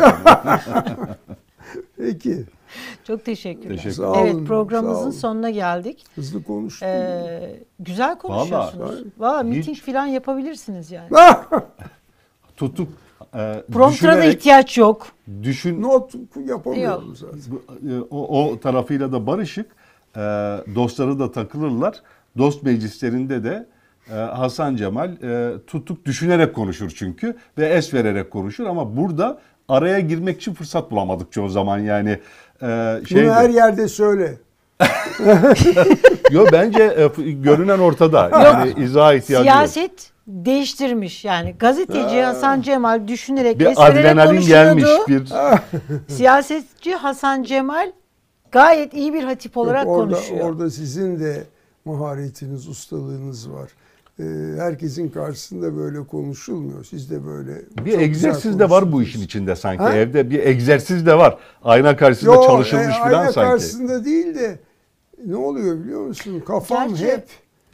Peki. Çok teşekkürler. Teşekkür Sağ olun, Evet programımızın sağ olun. sonuna geldik. Hızlı konuştum. Güzel konuşuyorsunuz. Valla miting falan yapabilirsiniz yani. Tutup Promptera da düşünerek ihtiyaç yok. Not yapamıyorum zaten. o tarafıyla da barışık. Dostları da takılırlar. Dost meclislerinde de Hasan Cemal tutup düşünerek konuşur çünkü ve es vererek konuşur ama burada araya girmek için fırsat bulamadık çoğu zaman yani. Bunu her yerde söyle. Yo bence görünen ortada. Yani izah ihtiyacı yok. Siyaset değiştirmiş yani. Gazeteci Hasan Cemal düşünerek, es Bir vererek adrenalin gelmiş konuşuyordu. bir Siyasetçi Hasan Cemal gayet iyi bir hatip olarak Yok, konuşuyor. orada sizin de maharetiniz, ustalığınız var. Herkesin karşısında böyle konuşulmuyor. Siz de böyle bir çok egzersiz güzel de var bu konuşuyorsunuz. işin içinde sanki. Ha? Evde bir egzersiz de var. Ayna karşısında çalışılmış ayna falan sanki. karşısında değil de ne oluyor biliyor musun? Kafam Gerçi- hep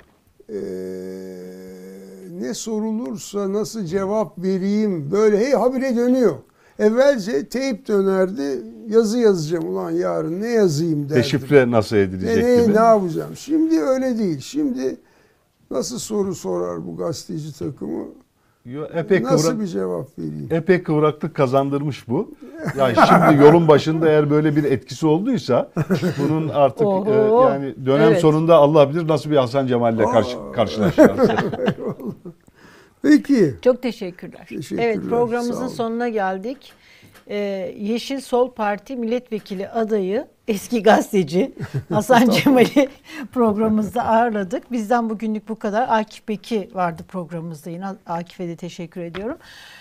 ne sorulursa nasıl cevap vereyim böyle habire dönüyor. Evvelce teyp dönerdi, yazı yazacağım ulan yarın ne yazayım derdim. Deşifre nasıl edilecek gibi. Ne yapacağım? Şimdi öyle değil. Şimdi nasıl soru sorar bu gazeteci takımı? Yo, epey Nasıl bir cevap vereyim? epey kıvraklık kazandırmış bu. Yani şimdi yolun başında eğer böyle bir etkisi olduysa bunun artık Oho. yani dönem Evet. sonunda Allah bilir nasıl bir Hasan Cemal'le karşılaşacağız. Peki. Çok teşekkürler. Teşekkürler, Evet sağ programımızın olun. sonuna geldik. Yeşil Sol Parti milletvekili adayı eski gazeteci Hasan Cemal'i programımızda ağırladık. Bizden bugünlük bu kadar. Akif Beki vardı programımızda yine. Akif'e de teşekkür ediyorum.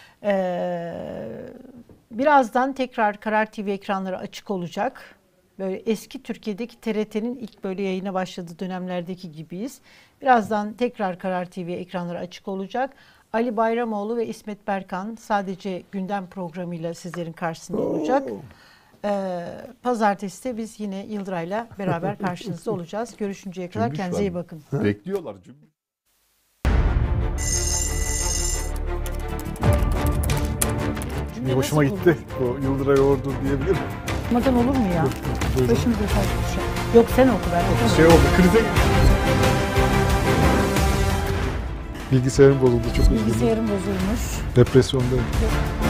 Birazdan tekrar Karar TV ekranları açık olacak. Böyle eski Türkiye'deki TRT'nin ilk böyle yayına başladığı dönemlerdeki gibiyiz. Birazdan tekrar Karar TV ekranları açık olacak. Ali Bayramoğlu ve İsmet Berkan sadece gündem programıyla sizlerin karşısında olacak. Pazartesi de biz yine Yıldıray'la beraber karşınızda olacağız. Görüşünceye kadar Cümbüş kendinize var iyi mı? bakın. Bekliyorlar. Bir hoşuma gitti. O Yıldıray Ordu diyebilirim. Okumadan olur mu ya? Buyurun. Başımıza bir şey. Yok sen oku ben okumadım. Şey oldu, krize bilgisayarım bozuldu, çok üzgünüm. Bilgisayarım bozulmuş. Depresyondayım.